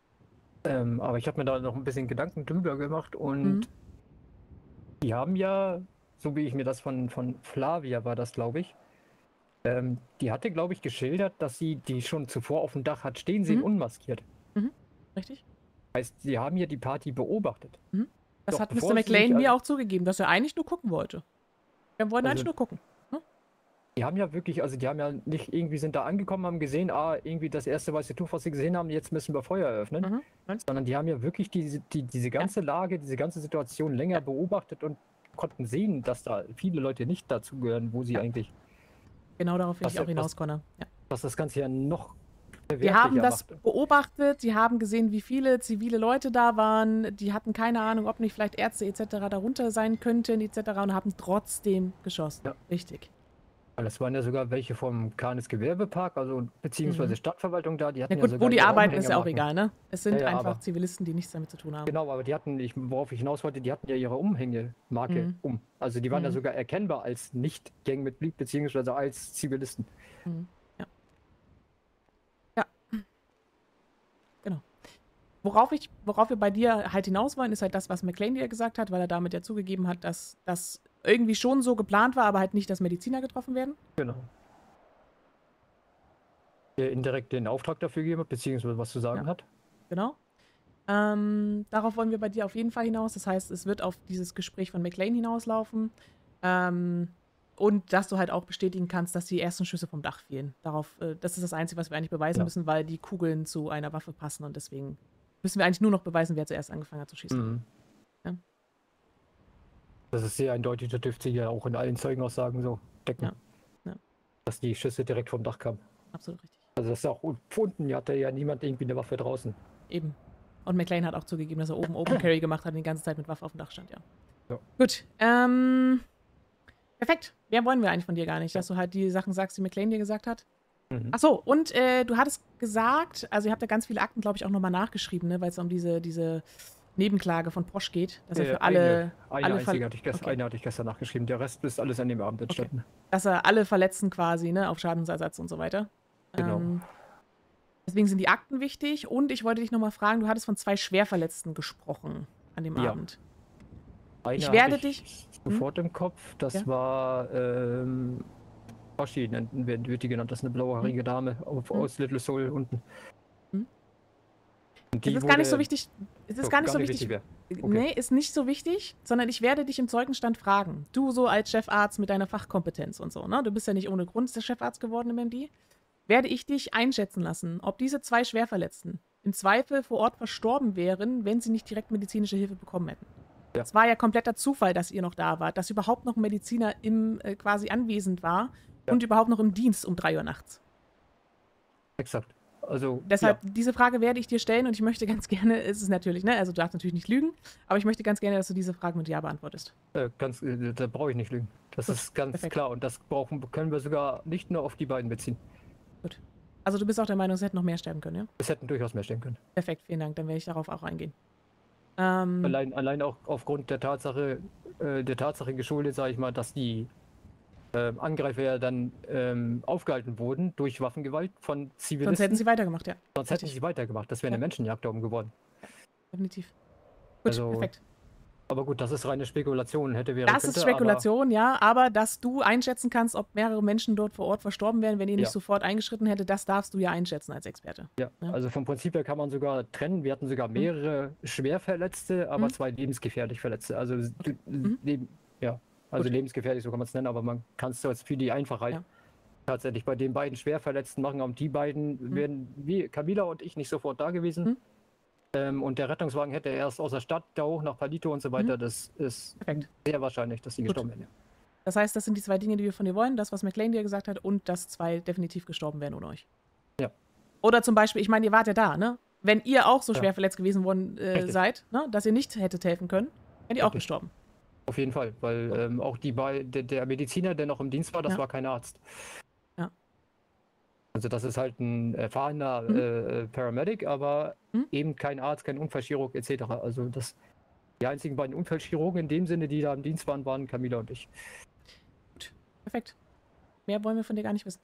Ähm, aber ich habe mir da noch ein bisschen Gedanken drüber gemacht und Mhm. die haben ja, so wie ich mir das von, von Flavia war das, glaube ich, ähm, die hatte, glaube ich, geschildert, dass sie die schon zuvor auf dem Dach hat stehen sehen, Mhm. unmaskiert. Richtig? Heißt, sie haben ja die Party beobachtet. Das Doch, hat bevor Mister sie sich McLean mir also- auch zugegeben, dass er eigentlich nur gucken wollte. Wir wollten Also- eigentlich nur gucken. Die haben ja wirklich, also die haben ja nicht irgendwie sind da angekommen, haben gesehen, ah, irgendwie das erste weiße Tuch, was sie gesehen haben, jetzt müssen wir Feuer eröffnen. Mhm. Nein. Sondern die haben ja wirklich diese, die, diese ganze Lage, diese ganze Situation länger beobachtet und konnten sehen, dass da viele Leute nicht dazugehören, wo sie Ja. eigentlich, Genau darauf will Was- ich auch hinaus, was- Connor. Ja. was das Ganze ja noch Die haben verwerflicher das macht. beobachtet, die haben gesehen, wie viele zivile Leute da waren, die hatten keine Ahnung, ob nicht vielleicht Ärzte et cetera darunter sein könnten et cetera und haben trotzdem geschossen. Ja. Richtig. Weil das waren ja sogar welche vom Kanes Gewerbepark, also beziehungsweise Mhm. Stadtverwaltung da, die hatten Ja ja, gut, sogar wo die ihre arbeiten, ist ja auch Umhängemarken. egal, ne? Es sind Ja, ja, einfach aber- Zivilisten, die nichts damit zu tun haben. Genau, aber die hatten, ich, worauf ich hinaus wollte, die hatten ja ihre Umhängemarke Mhm. um. Also die waren ja Mhm. sogar erkennbar als Nicht-Gangmitglied beziehungsweise als Zivilisten. Mhm. Ja. Ja. Genau. Worauf, ich, worauf wir bei dir halt hinaus wollen, ist halt das, was McLean dir gesagt hat, weil er damit ja zugegeben hat, dass das irgendwie schon so geplant war, aber halt nicht, dass Mediziner getroffen werden. Genau. Der indirekt den Auftrag dafür gegeben hat, beziehungsweise was zu sagen Ja. hat. Genau. Ähm, darauf wollen wir bei dir auf jeden Fall hinaus. Das heißt, es wird auf dieses Gespräch von McLean hinauslaufen. Ähm, und dass du halt auch bestätigen kannst, dass die ersten Schüsse vom Dach fielen. Darauf, äh, das ist das Einzige, was wir eigentlich beweisen Ja. müssen, weil die Kugeln zu einer Waffe passen und deswegen müssen wir eigentlich nur noch beweisen, wer zuerst angefangen hat zu schießen. Mhm. Ja. Das ist sehr eindeutig, da dürfte ja auch in allen Zeugenaussagen so decken. Ja. Ja. Dass die Schüsse direkt vom Dach kamen. Absolut richtig. Also das ist auch unten, hatte ja niemand irgendwie eine Waffe draußen. Eben. Und McLean hat auch zugegeben, dass er oben Open Carry gemacht hat und die ganze Zeit mit Waffe auf dem Dach stand, ja. Ja. Gut. Ähm, perfekt. Mehr wollen wir eigentlich von dir gar nicht, dass du halt die Sachen sagst, die McLean dir gesagt hat. Mhm. Ach so, und äh, du hattest gesagt, also ihr habt ja ganz viele Akten, glaube ich, auch nochmal nachgeschrieben, ne, weil es um diese, diese Nebenklage von Porsche geht, dass er Äh, für alle, eine, eine alle einzige Ver- hatte ich gestern, okay. eine hatte ich gestern nachgeschrieben. Der Rest ist alles an dem Abend entstanden. dass er alle Verletzten quasi, ne, auf Schadensersatz und so weiter. Genau. Ähm, deswegen sind die Akten wichtig. Und ich wollte dich nochmal fragen, du hattest von zwei Schwerverletzten gesprochen an dem Ja. Abend. Eine Ich hab werde dich- sofort im Kopf. Das Ja. war ähm, Hoshi, nennt- wird wird die genannt. Das ist eine blauhaarige Dame auf, Hm. aus Little Soul unten. Hm. Und Es die ist gar nicht so wurde- wichtig. Es ist So, gar nicht so wichtig. mehr. Okay. Nee, ist nicht so wichtig, sondern ich werde dich im Zeugenstand fragen. Du so als Chefarzt mit deiner Fachkompetenz und so, ne? Du bist ja nicht ohne Grund der Chefarzt geworden im M D. Werde ich dich einschätzen lassen, ob diese zwei Schwerverletzten im Zweifel vor Ort verstorben wären, wenn sie nicht direkt medizinische Hilfe bekommen hätten. Ja. Es war ja kompletter Zufall, dass ihr noch da wart, dass überhaupt noch ein Mediziner im, äh, quasi anwesend war Ja. und überhaupt noch im Dienst um drei Uhr nachts. Exakt. Also, Deshalb, ja. diese Frage werde ich dir stellen und ich möchte ganz gerne, ist es natürlich, ne, also du darfst natürlich nicht lügen, aber ich möchte ganz gerne, dass du diese Frage mit Ja beantwortest. Äh, ganz, äh, da brauche ich nicht lügen. Das Gut, ist ganz perfekt. klar. Und das brauchen, können wir sogar nicht nur auf die beiden beziehen. Gut. Also du bist auch der Meinung, es hätten noch mehr sterben können, ja? Es hätten durchaus mehr stehen können. Perfekt, vielen Dank, dann werde ich darauf auch eingehen. Ähm, Allein, allein auch aufgrund der Tatsache, äh, der Tatsache geschuldet, sage ich mal, dass die ähm, Angreifer ja dann ähm, aufgehalten wurden durch Waffengewalt von Zivilisten. sonst hätten sie weitergemacht, ja. Sonst hätten sie weitergemacht. Das wäre eine Ja. Menschenjagd darum geworden. Definitiv. Gut, Also, perfekt. Aber gut, das ist reine Spekulation. Hätte wäre Das könnte, ist Spekulation, ja, aber dass du einschätzen kannst, ob mehrere Menschen dort vor Ort verstorben wären, wenn ihr nicht Ja. sofort eingeschritten hättet, das darfst du ja einschätzen als Experte. Aber, ja, Ja. also vom Prinzip her kann man sogar trennen. Wir hatten sogar mehrere Schwerverletzte, aber Mhm. zwei lebensgefährlich Verletzte. Also, Okay. l- Mhm. leben, ja, also Gut. lebensgefährlich, so kann man es nennen, aber man kann es jetzt für die Einfachheit Ja. tatsächlich bei den beiden Schwerverletzten machen. Und die beiden Mhm. wären, wie Camila und ich, nicht sofort da gewesen. Mhm. Ähm, und der Rettungswagen hätte erst aus der Stadt da hoch nach Palito und so weiter. Mhm. Das ist Perfekt. sehr wahrscheinlich, dass die Gut. gestorben wären. Ja. Das heißt, das sind die zwei Dinge, die wir von dir wollen, das, was McLean dir gesagt hat und dass zwei definitiv gestorben wären ohne euch. Ja. Oder zum Beispiel, ich meine, ihr wart ja da, ne? Wenn ihr auch so Ja. schwer verletzt gewesen worden äh, Richtig. seid, ne? Dass ihr nicht hättet helfen können, wärt ihr auch Richtig. gestorben. Auf jeden Fall, weil ähm, auch die bei, der, der Mediziner, der noch im Dienst war, das Ja. war kein Arzt. Ja. Also das ist halt ein erfahrener Mhm. äh, Paramedic, aber Mhm. eben kein Arzt, kein Unfallchirurg et cetera. Also das, die einzigen beiden Unfallchirurgen in dem Sinne, die da im Dienst waren, waren Camila und ich. Perfekt. Mehr wollen wir von dir gar nicht wissen.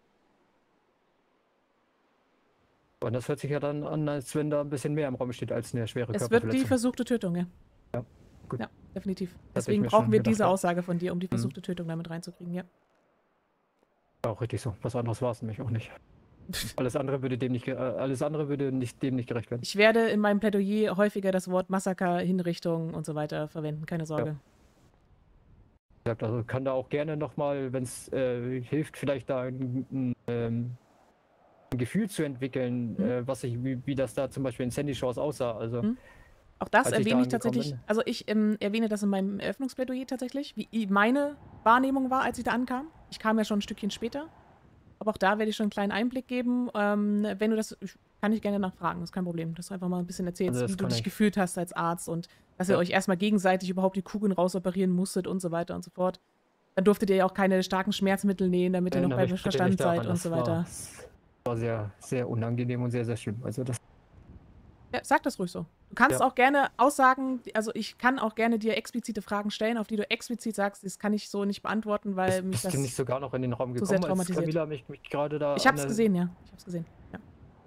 Und das hört sich ja dann an, als wenn da ein bisschen mehr im Raum steht als eine schwere Es wird die Körperverletzung. versuchte Tötung, ja. Ja, gut. Ja, definitiv. Das hätte ich Deswegen mir brauchen schon wir gedacht, diese ja. Aussage von dir, um die Mhm. versuchte Tötung damit reinzukriegen, ja. Auch richtig so. Was anderes war es nämlich auch nicht. Alles andere würde dem nicht, ge- äh, alles andere würde nicht, dem nicht gerecht werden. Ich werde in meinem Plädoyer häufiger das Wort Massaker, Hinrichtung und so weiter verwenden, keine Sorge. Wie gesagt, also kann da auch gerne nochmal, wenn es äh, hilft, vielleicht da ein, ein, ähm, ein Gefühl zu entwickeln, Mhm. äh, was ich, wie, wie das da zum Beispiel in Sandy Shores aussah. Also Mhm. Auch das als ich erwähne da ich tatsächlich, angekommen also ich ähm, erwähne das in meinem Eröffnungsplädoyer tatsächlich, wie i- meine Wahrnehmung war, als ich da ankam. Ich kam ja schon ein Stückchen später, aber auch da werde ich schon einen kleinen Einblick geben. Ähm, wenn du das, ich- kann ich gerne nachfragen, das ist kein Problem, dass du einfach mal ein bisschen erzählst, Also das wie du kann dich ich. gefühlt hast als Arzt und dass ihr Ja. euch erstmal gegenseitig überhaupt die Kugeln rausoperieren musstet und so weiter und so fort. Dann durftet ihr ja auch keine starken Schmerzmittel nehmen, damit ihr noch Erinnere bei mich bitte Verstand nicht daran, seid und das so war- weiter. Das war sehr, sehr unangenehm und sehr, sehr schlimm. Also das Ja, sag das ruhig so. Du kannst Ja. auch gerne Aussagen, also ich kann auch gerne dir explizite Fragen stellen, auf die du explizit sagst, das kann ich so nicht beantworten, weil mich bist das... du nicht sogar noch in den Raum zu sehr gekommen, als traumatisiert. Camila mich, mich gerade da... Ich an hab's der- gesehen, ja. Ich hab's gesehen. Ja.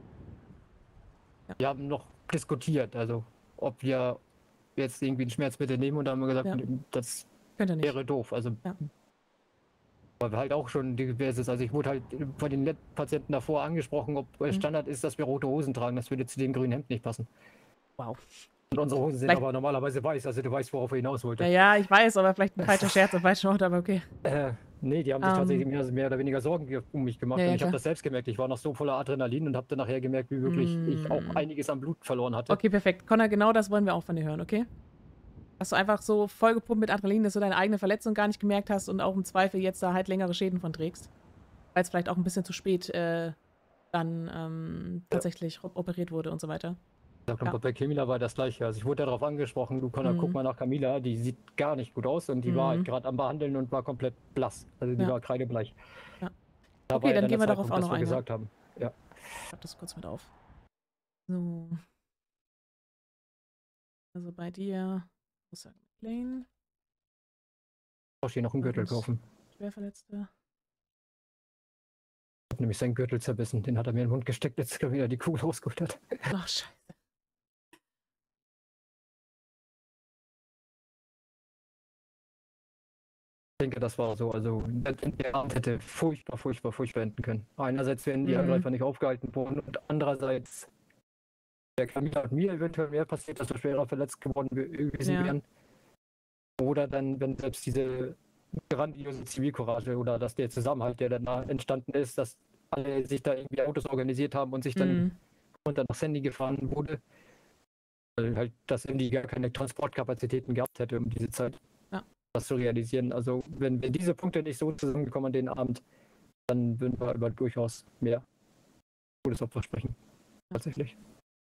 Wir haben noch diskutiert, also ob wir jetzt irgendwie ein Schmerzmittel nehmen und dann haben wir gesagt, Ja. das Könnt ihr nicht. wäre doof. Also Ja. weil wir halt auch schon diverses, also ich wurde halt von den Let- Patienten davor angesprochen, ob Mhm. es Standard ist, dass wir rote Hosen tragen. Das würde zu dem grünen Hemd nicht passen. Wow. Und unsere Hosen sind Vielleicht- aber normalerweise weiß, also du weißt, worauf er hinaus wollte. Ja, ja, ich weiß, aber vielleicht ein falscher Scherz am falschen Ort, aber okay. Äh, Nee, die haben sich Ähm. tatsächlich mehr, mehr oder weniger Sorgen ge- um mich gemacht. Ja, ja, und ich habe klar. das selbst gemerkt. Ich war noch so voller Adrenalin und habe dann nachher gemerkt, wie wirklich ich auch Mm. einiges an Blut verloren hatte. Okay, perfekt. Connor, genau das wollen wir auch von dir hören, okay? Dass du einfach so vollgepumpt mit Adrenalin, dass du deine eigene Verletzung gar nicht gemerkt hast und auch im Zweifel jetzt da halt längere Schäden von trägst. Weil es vielleicht auch ein bisschen zu spät äh, dann ähm, tatsächlich ja. operiert wurde und so weiter. Ja, Ja. bei Camilla war das gleiche. Also ich wurde darauf angesprochen, du Connor, Mhm. guck mal nach Camilla, die sieht gar nicht gut aus und die war halt Mhm. gerade am Behandeln und war komplett blass. Also die Ja. war kreidebleich. Ja. Da Okay, war ja dann der gehen wir darauf Zeitpunkt, auch dass noch wir ein. Ja. gesagt haben. Ja. Ich schreib das kurz mit auf. So. Also bei dir. Lane. Ich brauche hier noch einen Gürtel Alles. kaufen. Schwerverletzte. Ich habe nämlich seinen Gürtel zerbissen. Den hat er mir in den Mund gesteckt, jetzt er wieder die Kugel rausgeholt hat. Ach, scheiße. Ich denke, das war so. Also der Abend hätte furchtbar, furchtbar, furchtbar enden können. Einerseits wären die Mhm. Angreifer nicht aufgehalten worden und andererseits wäre Camilla und mir eventuell mehr passiert, dass wir schwerer verletzt geworden gewesen Ja. wären. Oder dann, wenn selbst diese grandiose Zivilcourage oder dass der Zusammenhalt, der danach entstanden ist, dass alle sich da irgendwie Autos organisiert haben und sich dann Mhm. runter nach Sandy gefahren wurde, weil halt das Sandy gar keine Transportkapazitäten gehabt hätte um diese Zeit. Ja. Das zu realisieren. Also wenn, wenn diese Punkte nicht so zusammengekommen an den Abend, dann würden wir über durchaus mehr Todesopfer sprechen. Tatsächlich.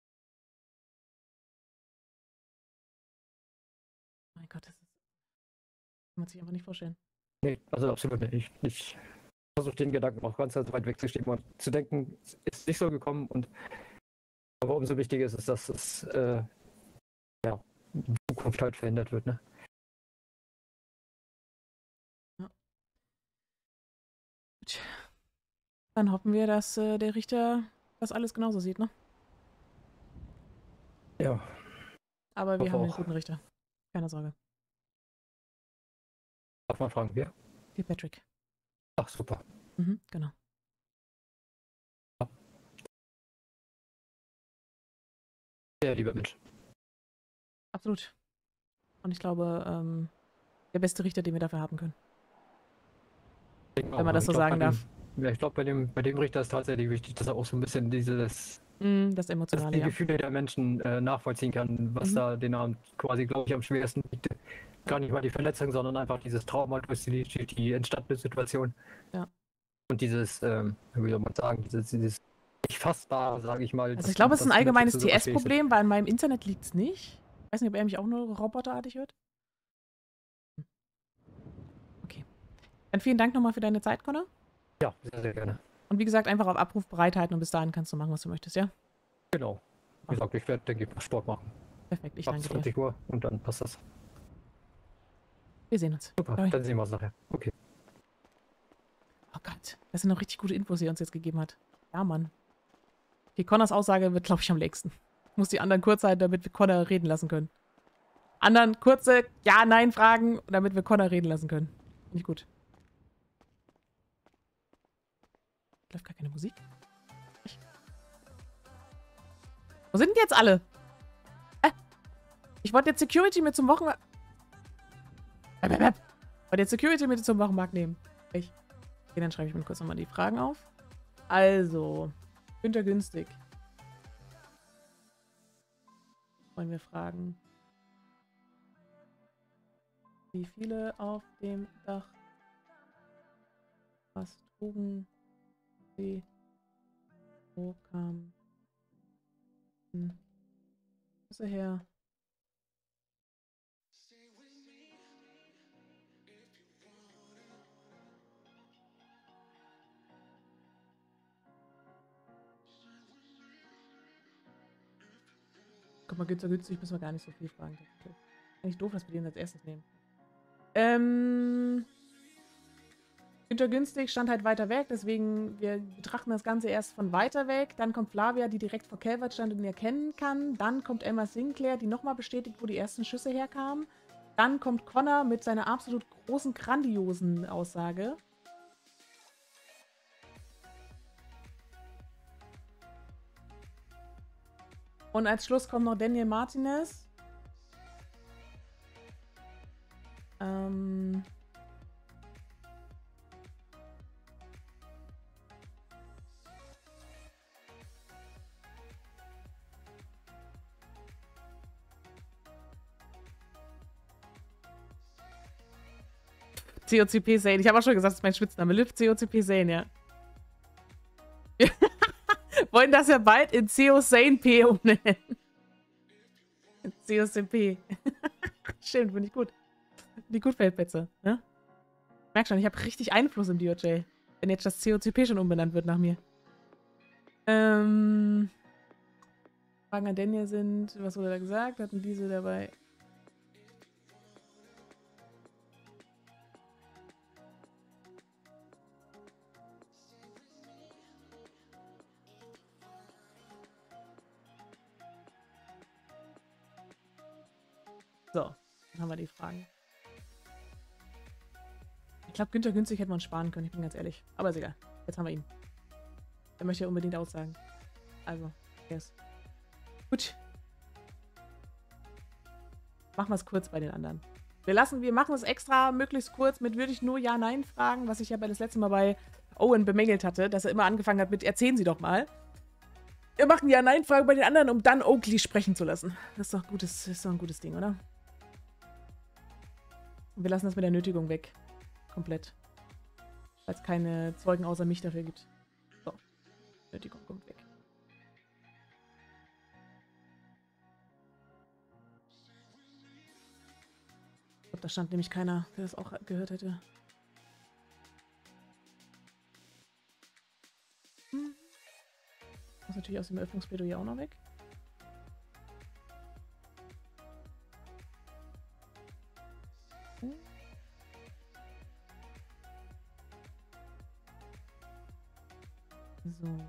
Mein Gott, das ist. Kann man sich einfach nicht vorstellen. Nee, also absolut nicht. Ich, ich versuche den Gedanken auch ganz, ganz weit wegzuschieben und zu denken, es ist nicht so gekommen und aber umso wichtiger ist es, dass es äh, ja, in Zukunft halt verhindert wird, ne? Ja. Gut. Dann hoffen wir, dass äh, der Richter das alles genauso sieht, ne? Ja. Aber wir Hoffe haben einen auch. guten Richter. Keine Sorge. Darf man fragen, wer? Der Patrick. Ach, super. Mhm, genau. Sehr lieber Mensch. Absolut. Und ich glaube, ähm, der beste Richter, den wir dafür haben können. Wenn man das so sagen darf. Ja, ich glaube, bei dem, bei dem Richter ist tatsächlich wichtig, dass er auch so ein bisschen dieses, Mm, das dass Emotionale, die ja. Gefühle der Menschen äh, nachvollziehen kann, was Mhm. da den Abend quasi, glaube ich, am schwersten liegt. Gar nicht mal die Verletzung, sondern einfach dieses Trauma durch die, die entstandene Situation. Ja. Und dieses, ähm, wie soll man sagen, dieses, dieses nicht fassbare, sage ich mal. Also dass- ich glaube, es ist ein dass Menschen allgemeines zu sowas fähig sind. T S-Problem, weil an meinem Internet liegt es nicht. Ich weiß nicht, ob er mich auch nur roboterartig hört. Okay. Dann vielen Dank nochmal für deine Zeit, Connor. Ja, sehr, sehr gerne. Und wie gesagt, einfach auf Abruf bereithalten und bis dahin kannst du machen, was du möchtest, ja? Genau. Wie gesagt, ich werde, denke ich, mal Sport machen. Perfekt, ich Ab danke dir. zwanzig Uhr und dann passt das. Wir sehen uns. Super, Bye. dann sehen wir uns nachher. Okay. Oh Gott, das sind noch richtig gute Infos, die er uns jetzt gegeben hat. Ja, Mann. Okay, Connors Aussage wird, glaube ich, am längsten. Ich muss die anderen kurz halten, damit wir Connor reden lassen können. Anderen kurze Ja-Nein-Fragen, damit wir Connor reden lassen können. Finde ich gut. Läuft gar keine Musik. Ich. Wo sind denn jetzt alle? Äh, ich wollte jetzt Security mit zum Wochenmarkt. Ich wollte jetzt Security mit zum Wochenmarkt nehmen. Ich. Okay, dann schreibe ich mir kurz nochmal die Fragen auf. Also, Günther Günstig. Wollen wir fragen, wie viele auf dem Dach was trugen sie? Wo kam Grüße her? Guck mal, Günther Günstig müssen wir gar nicht so viel fragen. Eigentlich doof, dass wir den als erstes nehmen. Ähm. Günther Günstig stand halt weiter weg, deswegen wir betrachten das Ganze erst von weiter weg. Dann kommt Flavia, die direkt vor Calvert stand und ihn erkennen kann. Dann kommt Emma Sinclair, die nochmal bestätigt, wo die ersten Schüsse herkamen. Dann kommt Connor mit seiner absolut großen, grandiosen Aussage. Und als Schluss kommt noch Daniel Martinez. Ähm C O C P Zane. Ich habe auch schon gesagt, das ist mein Spitzname. Liv C O C P Zane, ja. Wir wollen das ja bald in C O Zane P umnennen. C O C P. Schön, finde ich gut. Finde ich gut, Feldplätze. Ne? Merk schon, ich habe richtig Einfluss im D O J. Wenn jetzt das C O C P schon umbenannt wird nach mir. Ähm... Fragen an Daniel sind, was wurde da gesagt? Hatten diese dabei... So, dann haben wir die Fragen. Ich glaube, Günther günstig hätte man sparen können, ich bin ganz ehrlich. Aber ist egal. Jetzt haben wir ihn. Er möchte ja unbedingt aussagen. Also, yes. Gut. Machen wir es kurz bei den anderen. Wir lassen, wir machen es extra möglichst kurz mit wirklich nur Ja-Nein-Fragen, was ich ja bei das letzte Mal bei Owen bemängelt hatte, dass er immer angefangen hat mit erzählen Sie doch mal. Wir machen Ja-Nein-Fragen bei den anderen, um dann Oakley sprechen zu lassen. Das ist doch, gutes, das ist doch ein gutes Ding, oder? Und wir lassen das mit der Nötigung weg. Komplett. Weil es keine Zeugen außer mich dafür gibt. So. Nötigung kommt weg. Ich glaube, da stand nämlich keiner, der das auch gehört hätte. Hm. Das ist natürlich aus dem Eröffnungsplädoyer auch noch weg. So.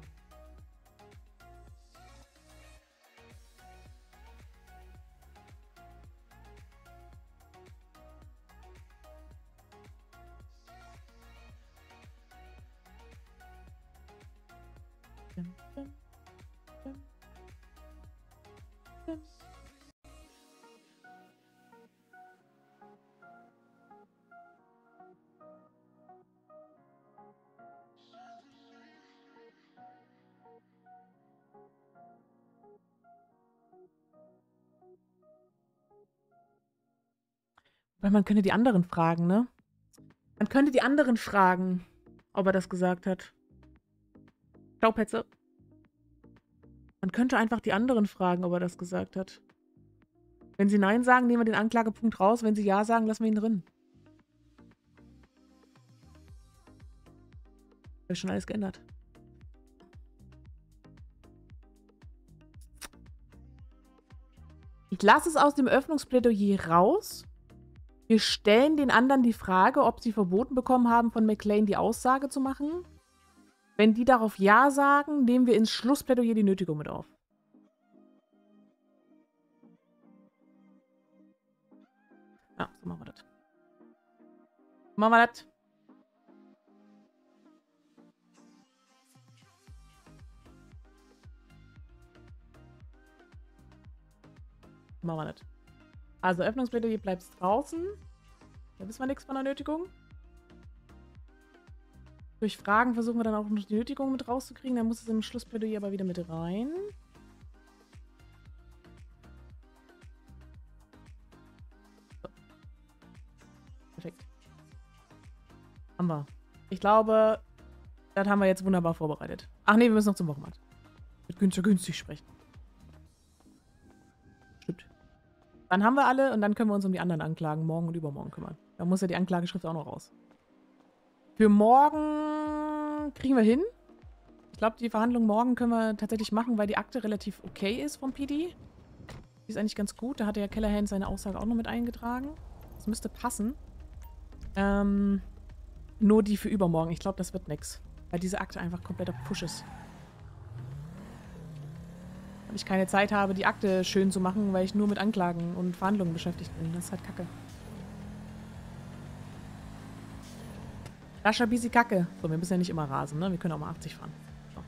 Dum, dum, dum, dum. Weil man könnte die anderen fragen, ne? Man könnte die anderen fragen, ob er das gesagt hat. Schauplätze. Man könnte einfach die anderen fragen, ob er das gesagt hat. Wenn sie Nein sagen, nehmen wir den Anklagepunkt raus. Wenn sie Ja sagen, lassen wir ihn drin. Habe ich schon alles geändert. Ich lasse es aus dem Öffnungsplädoyer raus. Wir stellen den anderen die Frage, ob sie verboten bekommen haben, von McLean die Aussage zu machen. Wenn die darauf Ja sagen, nehmen wir ins Schlussplädoyer die Nötigung mit auf. Ja, so machen wir das. Machen wir das. Machen wir das. Also Öffnungsplädoyer bleibt draußen. Da wissen wir nichts von der Nötigung. Durch Fragen versuchen wir dann auch noch die Nötigung mit rauszukriegen. Dann muss es im Schlussplädoyer aber wieder mit rein. So. Perfekt. Haben wir. Ich glaube, das haben wir jetzt wunderbar vorbereitet. Ach nee, wir müssen noch zum Wochenmarkt. Mit Günther günstig sprechen. Stimmt. Dann haben wir alle und dann können wir uns um die anderen Anklagen morgen und übermorgen kümmern. Da muss ja die Anklageschrift auch noch raus. Für morgen kriegen wir hin. Ich glaube, die Verhandlung morgen können wir tatsächlich machen, weil die Akte relativ okay ist vom P D. Die ist eigentlich ganz gut. Da hatte ja Callahan seine Aussage auch noch mit eingetragen. Das müsste passen. Ähm, nur die für übermorgen. Ich glaube, das wird nix. Weil diese Akte einfach kompletter Push ist. Weil ich keine Zeit habe, die Akte schön zu machen, weil ich nur mit Anklagen und Verhandlungen beschäftigt bin. Das ist halt kacke. Rascher Bisi Kacke. So, wir müssen ja nicht immer rasen, ne? Wir können auch mal achtzig fahren. So.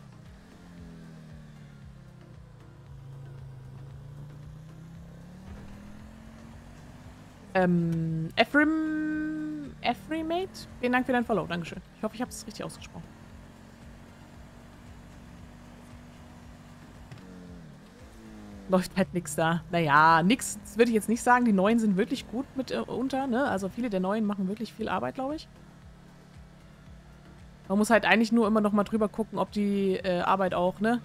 Ähm, Ephraim... Ephraimate? Vielen Dank für dein Follow, dankeschön. Ich hoffe, ich habe es richtig ausgesprochen. läuft halt nichts da. Naja, nix würde ich jetzt nicht sagen. Die Neuen sind wirklich gut mit äh, unter, ne? Also viele der Neuen machen wirklich viel Arbeit, glaube ich. Man muss halt eigentlich nur immer noch mal drüber gucken, ob die äh, Arbeit auch, ne?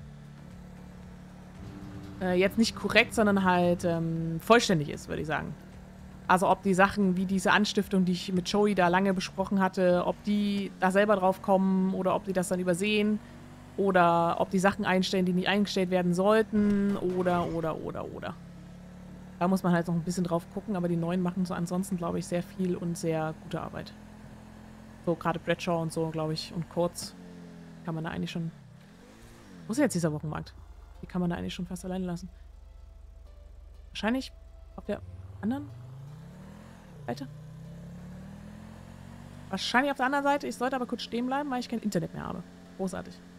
Äh, jetzt nicht korrekt, sondern halt ähm, vollständig ist, würde ich sagen. Also ob die Sachen wie diese Anstiftung, die ich mit Joey da lange besprochen hatte, ob die da selber drauf kommen oder ob die das dann übersehen oder ob die Sachen einstellen, die nicht eingestellt werden sollten oder, oder, oder, oder. Da muss man halt noch ein bisschen drauf gucken, aber die Neuen machen so ansonsten, glaube ich, sehr viel und sehr gute Arbeit. So, gerade Bradshaw und so, glaube ich, und Kurz kann man da eigentlich schon... Wo ist jetzt dieser Wochenmarkt? Die kann man da eigentlich schon fast alleine lassen. Wahrscheinlich auf der anderen Seite. Wahrscheinlich auf der anderen Seite. Ich sollte aber kurz stehen bleiben, weil ich kein Internet mehr habe. Großartig.